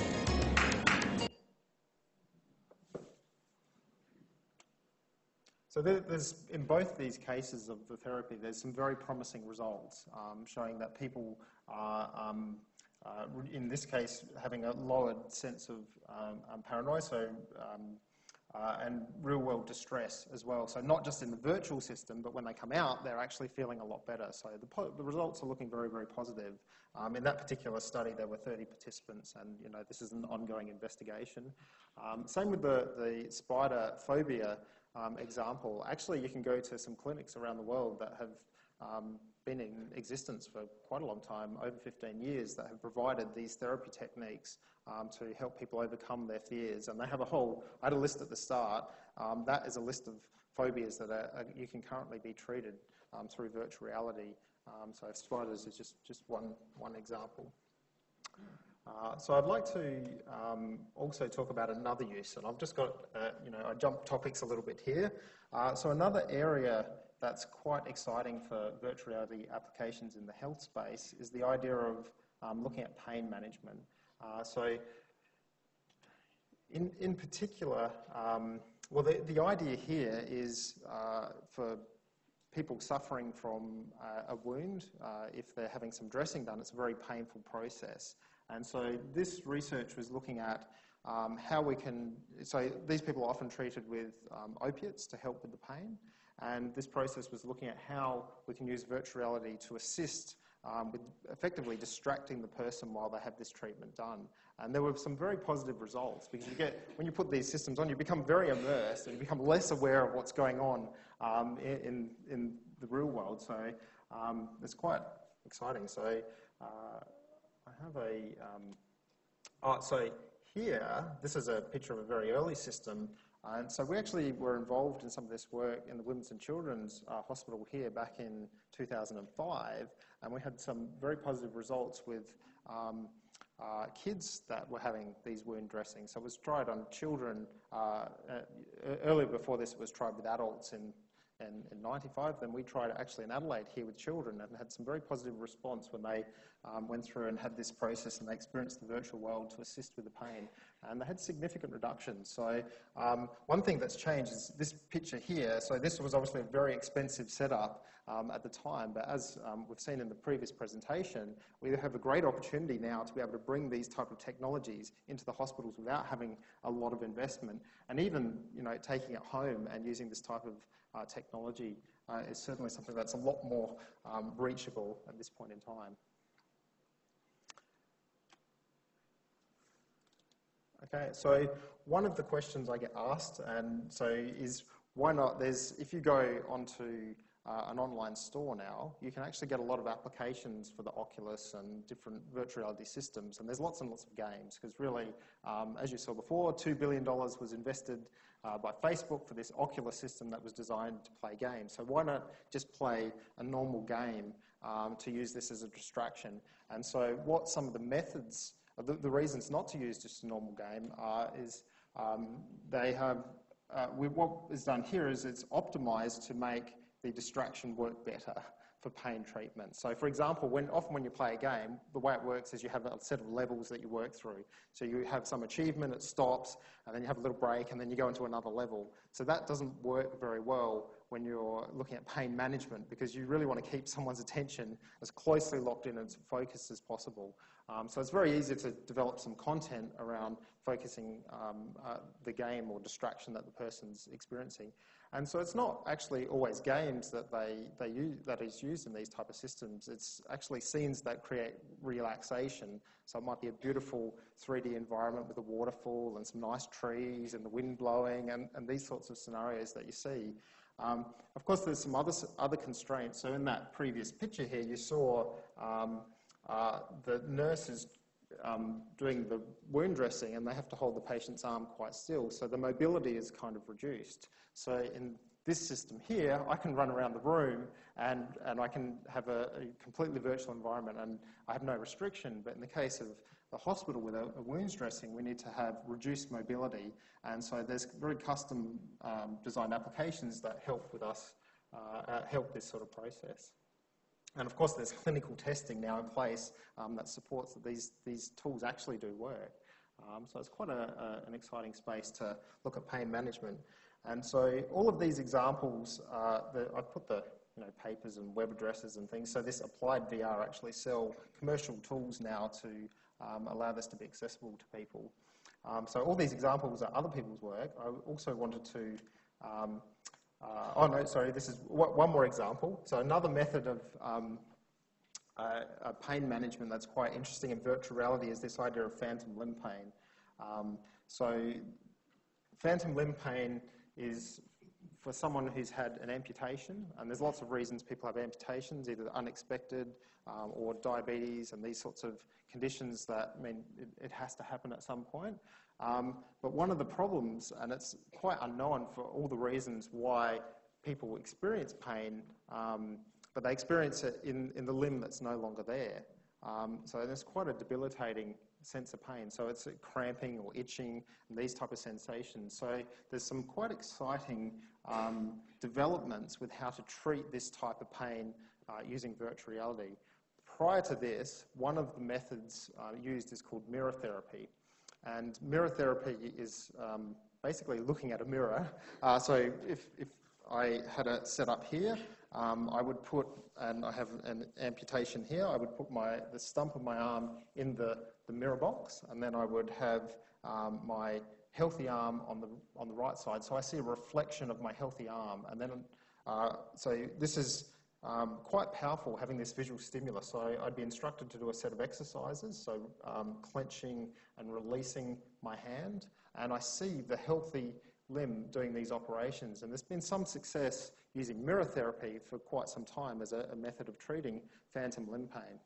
So there, there's, in both these cases of the therapy, there's some very promising results um, showing that people are, um, uh, in this case, having a lowered sense of um, um, paranoia, so, um, uh, and real-world distress as well. So not just in the virtual system, but when they come out, they're actually feeling a lot better. So the, po the results are looking very, very positive. Um, in that particular study, there were thirty participants, and you know this is an ongoing investigation. Um, same with the, the spider phobia um, example. Actually, you can go to some clinics around the world that have um, been in existence for quite a long time, over fifteen years, that have provided these therapy techniques um, to help people overcome their fears. And they have a whole, I had a list at the start, um, that is a list of phobias that are, are, you can currently be treated um, through virtual reality. Um, so spiders is just, just one, one example. Uh, so I'd like to um, also talk about another use, and I've just got, uh, you know, I jumped topics a little bit here. Uh, so another area that's quite exciting for virtual reality applications in the health space is the idea of um, looking at pain management. Uh, so in, in particular, um, well, the, the idea here is uh, for people suffering from uh, a wound, uh, if they're having some dressing done, it's a very painful process. And so this research was looking at um, how we can, so these people are often treated with um, opiates to help with the pain. And this process was looking at how we can use virtual reality to assist um, with effectively distracting the person while they have this treatment done. And there were some very positive results because you get, when you put these systems on, you become very immersed and you become less aware of what's going on um, in, in the real world. So um, it's quite exciting. So uh, I have a, um, oh, so here, this is a picture of a very early system. And so we actually were involved in some of this work in the Women's and Children's uh, Hospital here back in two thousand five, and we had some very positive results with um, uh, kids that were having these wound dressings. So it was tried on children. Uh, uh, earlier before this, it was tried with adults in, in, in ninety-five. Then we tried it actually in Adelaide here with children and had some very positive response when they um, went through and had this process and they experienced the virtual world to assist with the pain. And they had significant reductions. So um, one thing that's changed is this picture here. So this was obviously a very expensive setup um, at the time, but as um, we've seen in the previous presentation, we have a great opportunity now to be able to bring these type of technologies into the hospitals without having a lot of investment. And even, you know, taking it home and using this type of uh, technology uh, is certainly something that's a lot more um, reachable at this point in time. Okay, so one of the questions I get asked, and so is why not? There's if you go onto uh, an online store now, you can actually get a lot of applications for the Oculus and different virtual reality systems, and there's lots and lots of games because really, um, as you saw before, two billion dollars was invested uh, by Facebook for this Oculus system that was designed to play games. So why not just play a normal game um, to use this as a distraction? And so what some of the methods The, the reasons not to use just a normal game uh, is um, they have, uh, we, what is done here is it's optimized to make the distraction work better for pain treatment. So for example, when often when you play a game, the way it works is you have a set of levels that you work through. So you have some achievement, it stops, and then you have a little break, and then you go into another level. So that doesn't work very well when you're looking at pain management because you really want to keep someone's attention as closely locked in and as focused as possible. Um, so it's very easy to develop some content around focusing um, uh, the game or distraction that the person's experiencing. And so it's not actually always games that they, they use, that is used in these type of systems. It's actually scenes that create relaxation. So it might be a beautiful three D environment with a waterfall and some nice trees and the wind blowing and, and these sorts of scenarios that you see. Um, of course, there's some other, other constraints. So in that previous picture here, you saw um, uh, the nurses um, doing the wound dressing, and they have to hold the patient's arm quite still. So the mobility is kind of reduced. So in this system here, I can run around the room and, and I can have a, a completely virtual environment, and I have no restriction. But in the case of the hospital with a, a wounds dressing, we need to have reduced mobility. And so there's very custom um, designed applications that help with us, uh, help this sort of process. And of course, there's clinical testing now in place um, that supports that these, these tools actually do work. Um, so it's quite a, a, an exciting space to look at pain management. And so all of these examples, uh, the, I've put the you know, papers and web addresses and things. So this applied V R actually sell commercial tools now to um, allow this to be accessible to people. Um, so all these examples are other people's work. I also wanted to um, Uh, oh no, sorry, this is one more example. So another method of um, uh, uh, pain management that's quite interesting in virtual reality is this idea of phantom limb pain. Um, so phantom limb pain is for someone who's had an amputation, and there's lots of reasons people have amputations, either unexpected um, or diabetes and these sorts of conditions that mean it, it has to happen at some point. Um, but one of the problems, and it's quite unknown for all the reasons why people experience pain, um, but they experience it in, in the limb that's no longer there. Um, so there's quite a debilitating sense of pain. So it's cramping or itching and these type of sensations. So there's some quite exciting um, developments with how to treat this type of pain uh, using virtual reality. Prior to this, one of the methods uh, used is called mirror therapy. And mirror therapy is um, basically looking at a mirror. Uh, so if, if I had it set up here, um, I would put, and I have an amputation here, I would put my, the stump of my arm in the, the mirror box, and then I would have um, my healthy arm on the, on the right side. So I see a reflection of my healthy arm. And then, uh, so this is Um, quite powerful, having this visual stimulus. So I'd be instructed to do a set of exercises, so um, clenching and releasing my hand, and I see the healthy limb doing these operations. And there's been some success using mirror therapy for quite some time as a, a method of treating phantom limb pain.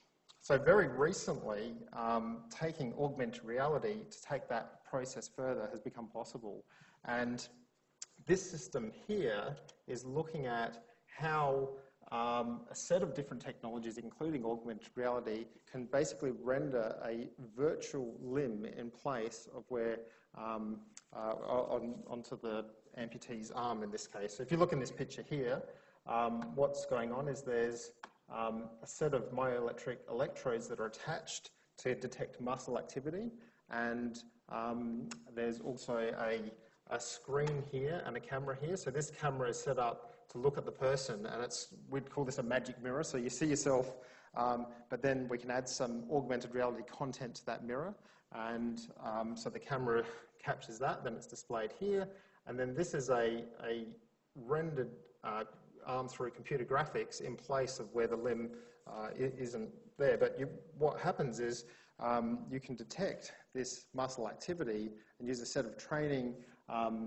So very recently, um, taking augmented reality to take that process further has become possible. And this system here is looking at how Um, a set of different technologies, including augmented reality, can basically render a virtual limb in place of where, um, uh, on, onto the amputee's arm in this case. So if you look in this picture here, um, what's going on is there's um, a set of myoelectric electrodes that are attached to detect muscle activity, and um, there's also a, a screen here and a camera here. So this camera is set up to look at the person, and it's, we'd call this a magic mirror. So you see yourself, um, but then we can add some augmented reality content to that mirror, and um, so the camera captures that, then it's displayed here, and then this is a, a rendered uh, arm through computer graphics in place of where the limb uh, isn't there. But you, what happens is um, you can detect this muscle activity and use a set of training um,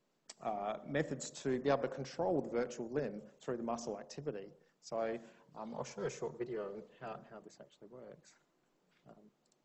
Uh, methods to be able to control the virtual limb through the muscle activity. So um, I'll show a short video on how, how this actually works. Um,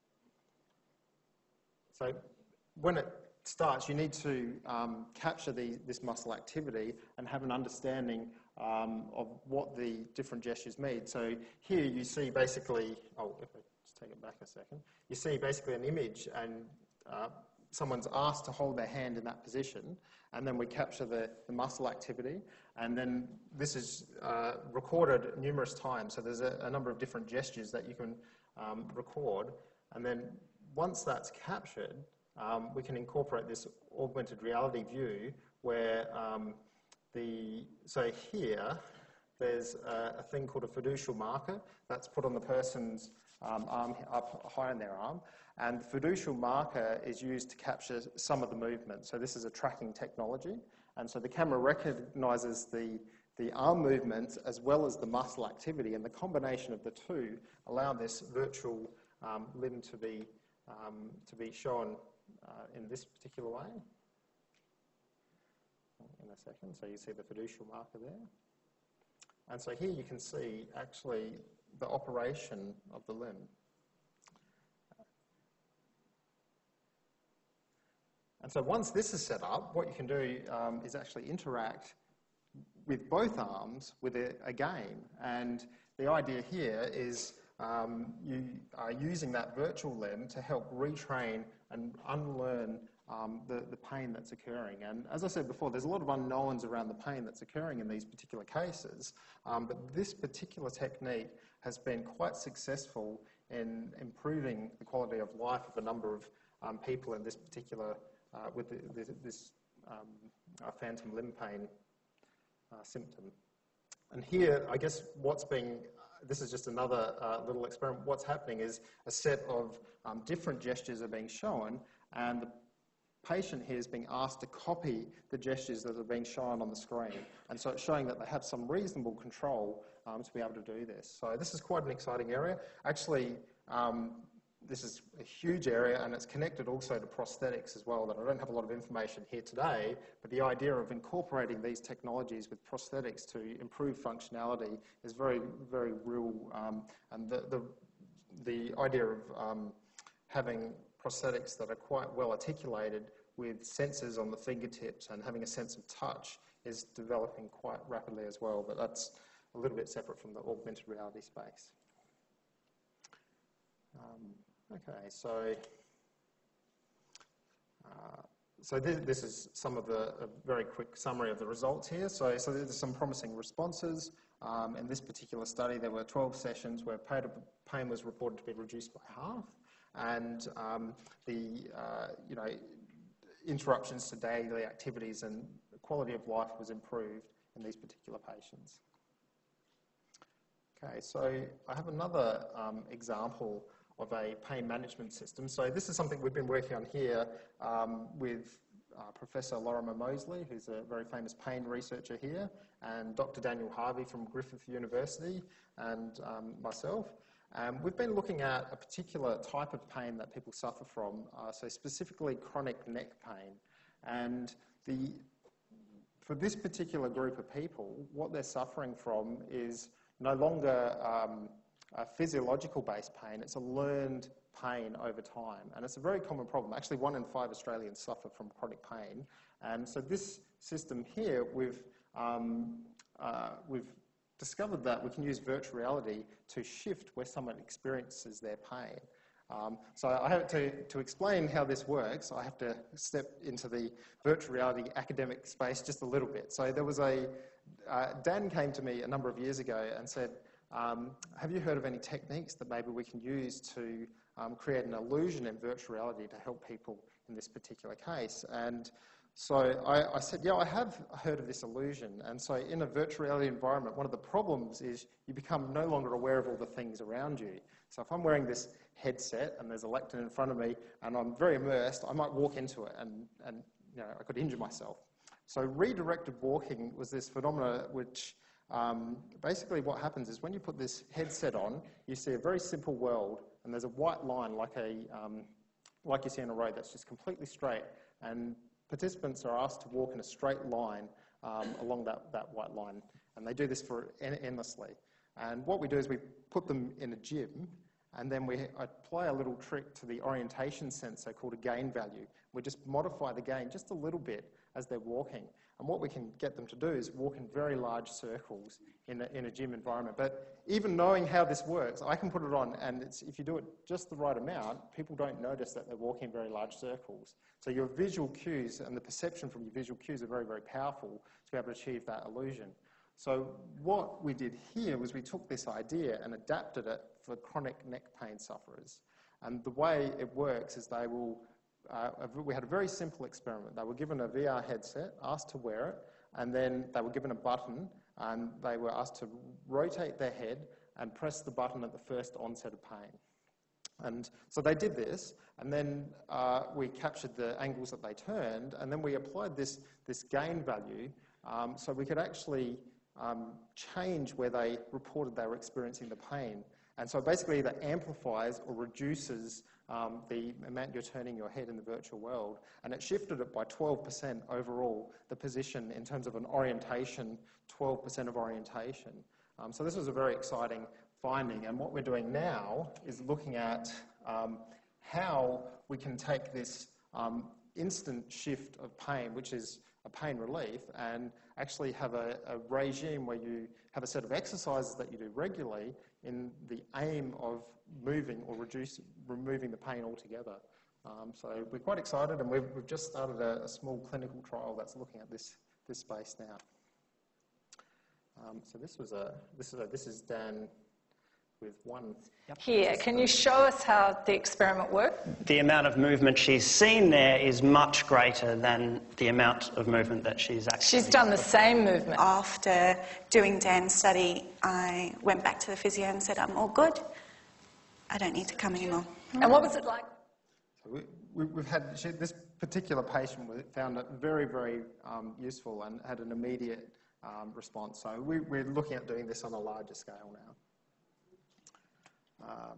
so when it starts, you need to um, capture the, this muscle activity and have an understanding um, of what the different gestures mean. So here you see basically, oh, if I just take it back a second, you see basically an image, and uh, someone's asked to hold their hand in that position, and then we capture the, the muscle activity, and then this is uh, recorded numerous times. So there's a, a number of different gestures that you can um, record, and then once that's captured, um, we can incorporate this augmented reality view where um, the, so here, there's a, a thing called a fiducial marker that's put on the person's um, arm up high in their arm. And the fiducial marker is used to capture some of the movement. So this is a tracking technology. And so the camera recognises the, the arm movements as well as the muscle activity, and the combination of the two allow this virtual um, limb to be, um, to be shown uh, in this particular way. In a second, so you see the fiducial marker there. And so here you can see actually the operation of the limb. And so once this is set up, what you can do um, is actually interact with both arms with a, a game. And the idea here is um, you are using that virtual limb to help retrain and unlearn um, the, the pain that's occurring. And as I said before, there's a lot of unknowns around the pain that's occurring in these particular cases. Um, but this particular technique has been quite successful in improving the quality of life of a number of um, people in this particular Uh, with the, this, this um, uh, phantom limb pain uh, symptom. And here, I guess what's being, uh, this is just another uh, little experiment. What's happening is a set of um, different gestures are being shown, and the patient here is being asked to copy the gestures that are being shown on the screen. And so it's showing that they have some reasonable control um, to be able to do this. So this is quite an exciting area. Actually, um, this is a huge area, and it's connected also to prosthetics as well, that I don't have a lot of information here today, but the idea of incorporating these technologies with prosthetics to improve functionality is very, very real, um, and the, the, the idea of um, having prosthetics that are quite well articulated with sensors on the fingertips and having a sense of touch is developing quite rapidly as well, but that's a little bit separate from the augmented reality space. Um, Okay, so uh, so this, this is some of the a very quick summary of the results here. So, so there's some promising responses. Um, in this particular study, there were twelve sessions where pain was reported to be reduced by half, and um, the uh, you know interruptions to daily activities and quality of life was improved in these particular patients. Okay, so I have another um, example of a pain management system. So this is something we've been working on here um, with uh, Professor Lorimer Mosley, who's a very famous pain researcher here, and Doctor Daniel Harvey from Griffith University, and um, myself. Um, we've been looking at a particular type of pain that people suffer from, uh, so specifically chronic neck pain. And the, for this particular group of people, what they're suffering from is no longer um, a physiological-based pain, it's a learned pain over time. And it's a very common problem. Actually, one in five Australians suffer from chronic pain. And so this system here, we've, um, uh, we've discovered that we can use virtual reality to shift where someone experiences their pain. Um, so I have to, to explain how this works, I have to step into the virtual reality academic space just a little bit. So there was a, uh, Dan came to me a number of years ago and said, Um, have you heard of any techniques that maybe we can use to um, create an illusion in virtual reality to help people in this particular case? And so I, I said, yeah, I have heard of this illusion. And so in a virtual reality environment, one of the problems is you become no longer aware of all the things around you. So if I'm wearing this headset and there's a lectern in front of me and I'm very immersed, I might walk into it and, and you know, I could injure myself. So redirected walking was this phenomena which Um, basically what happens is when you put this headset on, you see a very simple world, and there's a white line like a um, like you see on a road that's just completely straight, and participants are asked to walk in a straight line um, along that, that white line, and they do this for en endlessly. And what we do is we put them in a gym, and then we apply a little trick to the orientation sensor called a gain value. We just modify the gain just a little bit as they're walking. And what we can get them to do is walk in very large circles in a, in a gym environment. But even knowing how this works, I can put it on, and it's, if you do it just the right amount, people don't notice that they're walking in very large circles. So your visual cues and the perception from your visual cues are very, very powerful to be able to achieve that illusion. So what we did here was we took this idea and adapted it for chronic neck pain sufferers. And the way it works is they will, uh, we had a very simple experiment. They were given a V R headset, asked to wear it, and then they were given a button, and they were asked to rotate their head and press the button at the first onset of pain. And so they did this, and then uh, we captured the angles that they turned, and then we applied this, this gain value um, so we could actually um, change where they reported they were experiencing the pain. And so basically that amplifies or reduces um, the amount you're turning your head in the virtual world, and it shifted it by twelve percent overall, the position in terms of an orientation, twelve percent of orientation. Um, so this was a very exciting finding, and what we're doing now is looking at um, how we can take this um, instant shift of pain, which is a pain relief, and actually have a, a regime where you have a set of exercises that you do regularly in the aim of moving or reduce, removing the pain altogether. Um, so we're quite excited, and we've, we've just started a, a small clinical trial that's looking at this, this space now. Um, so this was a, this is a, this is Dan with one. Yep. Here, can you show us how the experiment worked? The amount of movement she's seen there is much greater than the amount of movement that she's actually... She's done the same movement. After doing Dan's study, I went back to the physio and said, I'm all good. I don't need to come anymore. And what was it like? So we, we, we've had, she, this particular patient found it very, very um, useful and had an immediate um, response. So we, we're looking at doing this on a larger scale now. Um,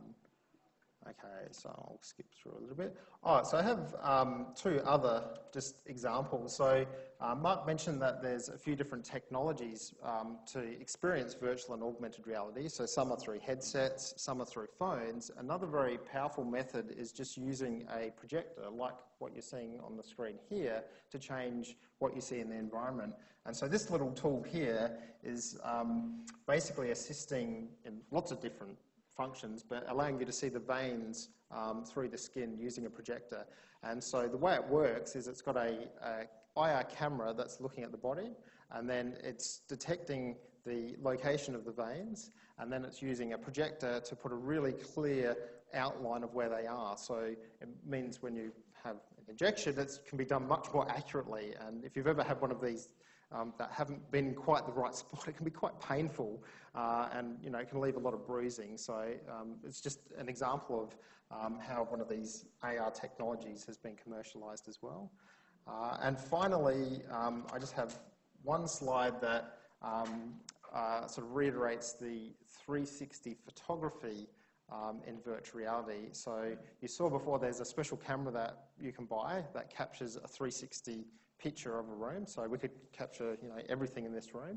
okay, so I'll skip through a little bit. Oh, so I have um, two other just examples. So uh, Mark mentioned that there's a few different technologies um, to experience virtual and augmented reality. So some are through headsets, some are through phones. Another very powerful method is just using a projector, like what you're seeing on the screen here, to change what you see in the environment. And so this little tool here is um, basically assisting in lots of different functions, but allowing you to see the veins um, through the skin using a projector. And so the way it works is it's got a, a I R camera that's looking at the body, and then it's detecting the location of the veins, and then it's using a projector to put a really clear outline of where they are. So it means when you have an injection, it can be done much more accurately. And if you've ever had one of these Um, that haven't been quite the right spot, it can be quite painful, uh, and you know it can leave a lot of bruising. So um, it's just an example of um, how one of these A R technologies has been commercialised as well. Uh, and finally, um, I just have one slide that um, uh, sort of reiterates the three sixty photography um, in virtual reality. So you saw before there's a special camera that you can buy that captures a three sixty picture of a room, so we could capture you know everything in this room,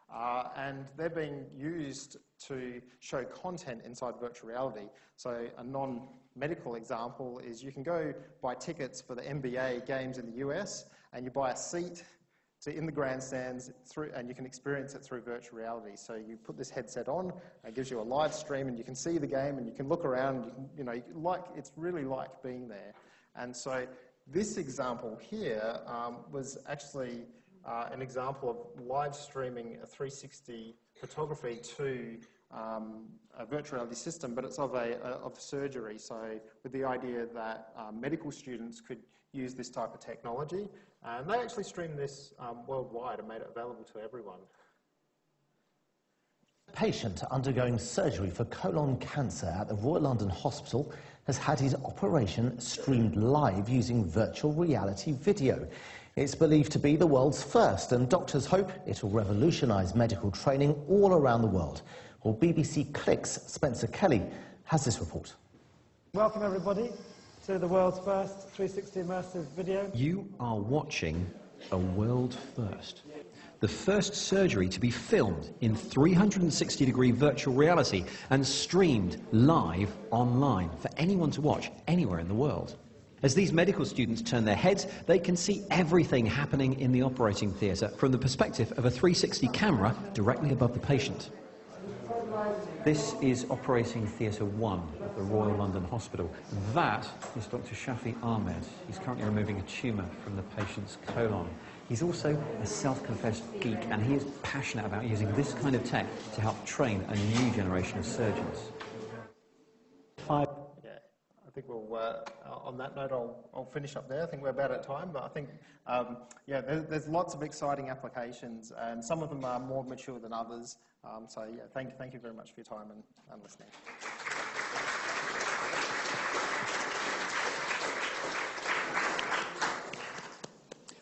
uh, and they're being used to show content inside virtual reality. So a non-medical example is you can go buy tickets for the N B A games in the U S, and you buy a seat to in the grandstands through, and you can experience it through virtual reality. So you put this headset on, and it gives you a live stream, and you can see the game, and you can look around. You can, you know, like it's really like being there, and so. This example here um, was actually uh, an example of live streaming a three sixty photography to um, a virtual reality system, but it's of, a, a, of surgery. So with the idea that um, medical students could use this type of technology, and they actually streamed this um, worldwide and made it available to everyone. A patient undergoing surgery for colon cancer at the Royal London Hospital has had his operation streamed live using virtual reality video. It's believed to be the world's first, and doctors hope it will revolutionise medical training all around the world. Well, B B C Click's Spencer Kelly has this report. Welcome everybody to the world's first three sixty immersive video. You are watching a world first. The first surgery to be filmed in three hundred sixty degree virtual reality and streamed live online for anyone to watch anywhere in the world. As these medical students turn their heads, they can see everything happening in the operating theatre from the perspective of a three sixty camera directly above the patient. This is Operating Theatre one at the Royal London Hospital. That is Doctor Shafi Ahmed. He's currently removing a tumour from the patient's colon. He's also a self-confessed geek, and he is passionate about using this kind of tech to help train a new generation of surgeons. Five. Yeah, I think we'll, uh, on that note, I'll, I'll finish up there. I think we're about at time, but I think, um, yeah, there, there's lots of exciting applications, and some of them are more mature than others. Um, so, yeah, thank, thank you very much for your time and, and listening.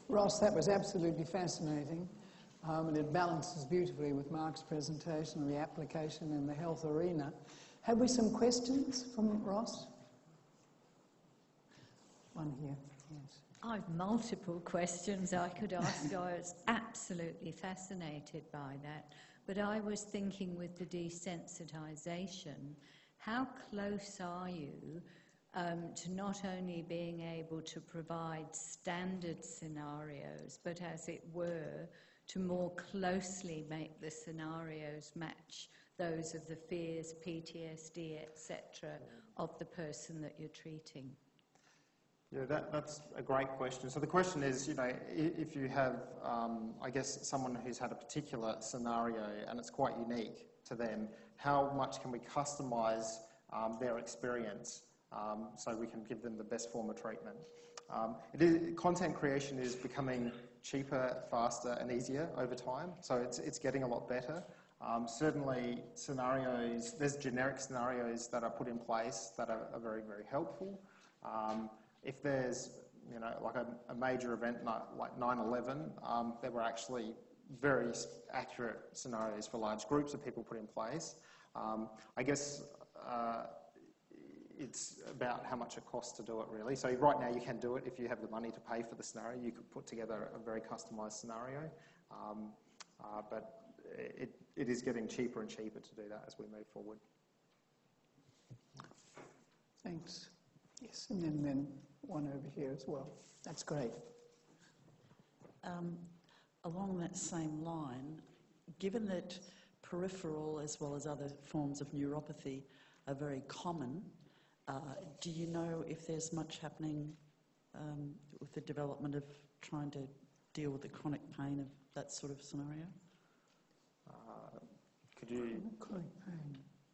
Ross, that was absolutely fascinating, um, and it balances beautifully with Mark's presentation on the application in the health arena. Have we some questions from Ross? One here, yes. I've multiple questions I could ask. I was absolutely fascinated by that. But I was thinking with the desensitization, how close are you um, to not only being able to provide standard scenarios, but as it were, to more closely make the scenarios match those of the fears, P T S D, et cetera, of the person that you're treating? Yeah, that, that's a great question. So the question is, you know, if you have, um, I guess, someone who's had a particular scenario and it's quite unique to them, how much can we customise um, their experience um, so we can give them the best form of treatment? Um, it is, content creation is becoming cheaper, faster and easier over time, so it's, it's getting a lot better. Um, certainly scenarios, there's generic scenarios that are put in place that are, are very, very helpful. Um, If there's, you know, like a, a major event like nine eleven, um, there were actually very accurate scenarios for large groups of people put in place. Um, I guess uh, it's about how much it costs to do it, really. So right now you can do it if you have the money to pay for the scenario. You could put together a very customised scenario, um, uh, but it, it is getting cheaper and cheaper to do that as we move forward. Thanks. Yes, and then, then one over here as well. That's great. Um, along that same line, given that peripheral as well as other forms of neuropathy are very common, uh, do you know if there's much happening um, with the development of trying to deal with the chronic pain of that sort of scenario? Uh, could you... Chronic pain.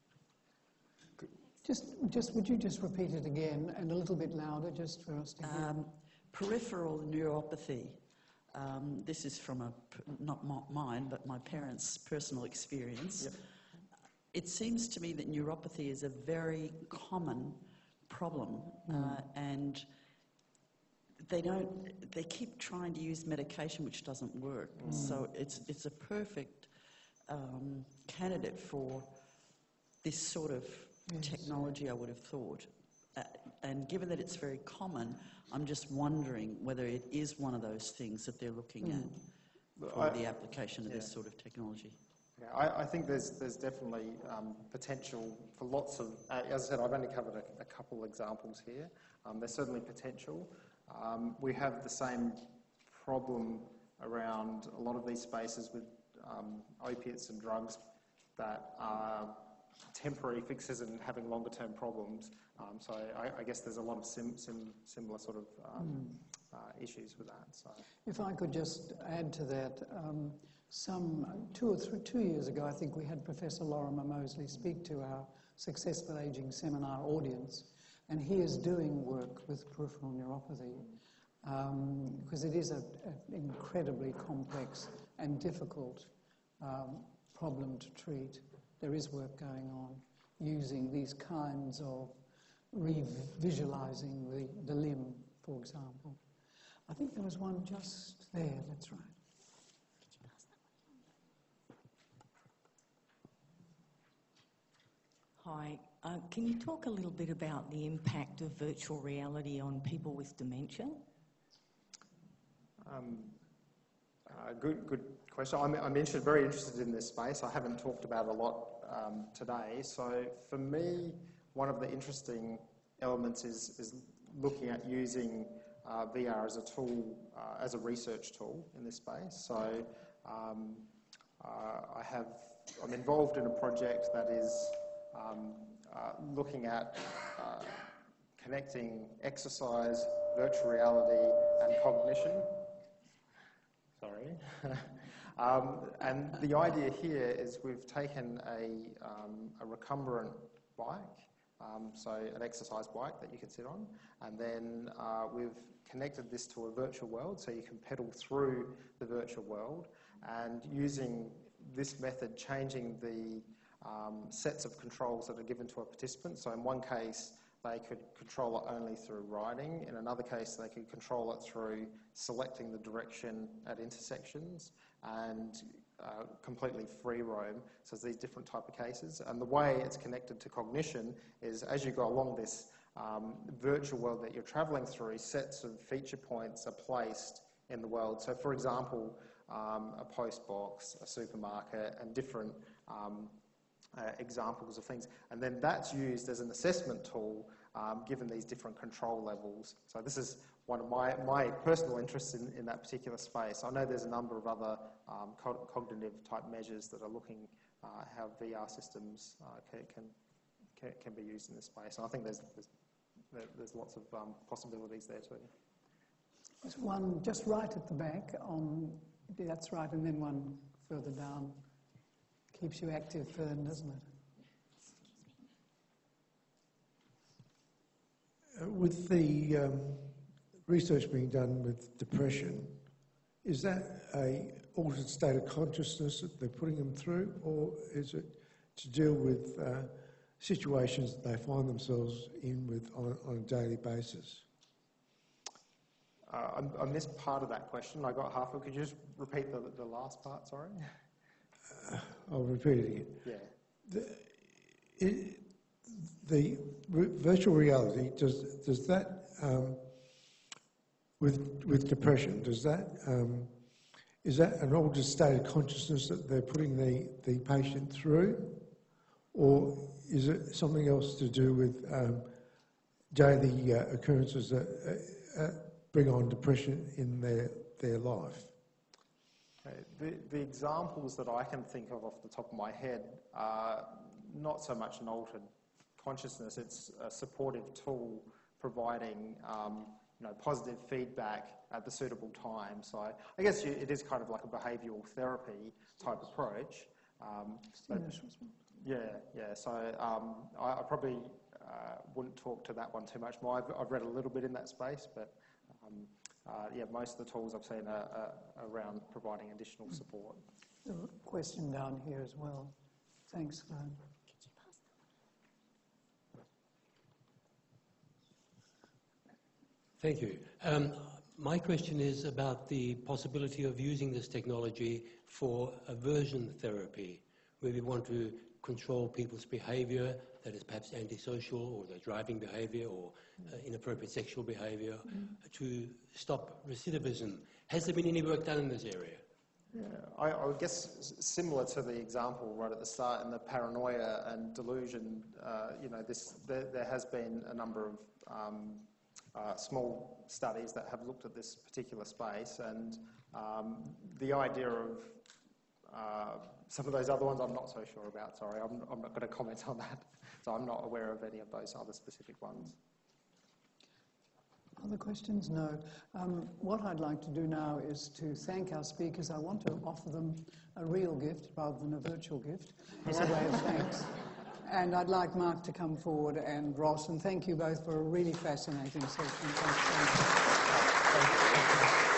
Just, just, would you just repeat it again and a little bit louder, just for us to hear? Um, peripheral neuropathy. Um, this is from a, not mine, but my parents' personal experience. Yep. It seems to me that neuropathy is a very common problem, Mm. uh, and they don't. They keep trying to use medication, which doesn't work. Mm. So it's it's a perfect um, candidate for this sort of Yes. technology, I would have thought. Uh, and given that it's very common, I'm just wondering whether it is one of those things that they're looking Mm. at for I, the application of yeah. this sort of technology. Yeah, I, I think there's there's definitely um, potential for lots of, uh, as I said, I've only covered a, a couple examples here. Um, there's certainly potential. Um, we have the same problem around a lot of these spaces with um, opiates and drugs that are temporary fixes and having longer term problems. Um, so I, I guess there's a lot of sim, sim, similar sort of um, Mm. uh, issues with that. So. If I could just add to that, um, some two or three, two years ago, I think we had Professor Lorimer Mosley speak to our Successful Aging seminar audience, and he is doing work with peripheral neuropathy um, because it is an incredibly complex and difficult um, problem to treat. There is work going on using these kinds of revisualizing the, the limb, for example. I think there was one just there, that's right. Hi, uh, can you talk a little bit about the impact of virtual reality on people with dementia? Um, uh, good, good question. I'm, I'm interested, very interested in this space. I haven't talked about it a lot um, today. So for me, one of the interesting elements is, is looking at using uh, V R as a tool, uh, as a research tool in this space. So um, uh, I have, I'm involved in a project that is um, uh, looking at uh, connecting exercise, virtual reality, and cognition. Sorry. um, and the idea here is we've taken a, um, a recumbent bike, um, so an exercise bike that you can sit on, and then uh, we've connected this to a virtual world, so you can pedal through the virtual world, and using this method, changing the um, sets of controls that are given to a participant. So in one case, they could control it only through riding. In another case, they could control it through selecting the direction at intersections and uh, completely free roam. So there's these different type of cases. And the way it's connected to cognition is as you go along this um, virtual world that you're traveling through, sets of feature points are placed in the world. So for example, um, a post box, a supermarket, and different um, uh, examples of things. And then that's used as an assessment tool um, given these different control levels. So this is one of my, my personal interests in, in that particular space. I know there's a number of other um, co cognitive type measures that are looking uh, how V R systems uh, can, can, can be used in this space. And I think there's, there's, there's lots of um, possibilities there too. There's one just right at the back on, that's right, and then one further down. Keeps you active, Fern, doesn't it? Uh, with the um, research being done with depression, is that a altered state of consciousness that they're putting them through, or is it to deal with uh, situations that they find themselves in with on, on a daily basis? Uh, I, I missed part of that question. I got half of it. Could you just repeat the, the last part, sorry? Uh, I'll repeat it again. Yeah. The, it, the re virtual reality, does, does that, um, with, with depression, does that, um, is that an altered state of consciousness that they're putting the, the patient through? Or is it something else to do with um, daily uh, occurrences that uh, uh, bring on depression in their, their life? Okay. The, the examples that I can think of off the top of my head are not so much an altered consciousness, it's a supportive tool providing um, you know, positive feedback at the suitable time. So I, I guess you, it is kind of like a behavioural therapy type approach. Um, but yeah, yeah. So um, I, I probably uh, wouldn't talk to that one too much more. I've, I've read a little bit in that space, but um, uh, yeah, most of the tools I've seen are, are around providing additional support. There's a question down here as well. Thanks, Glenn. Thank you. Um, my question is about the possibility of using this technology for aversion therapy, where we want to control people's behavior that is perhaps antisocial, or their driving behavior, or uh, inappropriate sexual behavior, mm. to stop recidivism. Has there been any work done in this area? Yeah, I, I would guess similar to the example right at the start in the paranoia and delusion, uh, you know, this, there, there has been a number of um, Uh, small studies that have looked at this particular space, and um, the idea of uh, some of those other ones I'm not so sure about, sorry, I'm, I'm not going to comment on that, so I'm not aware of any of those other specific ones. Other questions? No. Um, what I'd like to do now is to thank our speakers. I want to offer them a real gift rather than a virtual gift as a way of thanks. And I'd like Mark to come forward, and Ross, and thank you both for a really fascinating session. Thanks so much.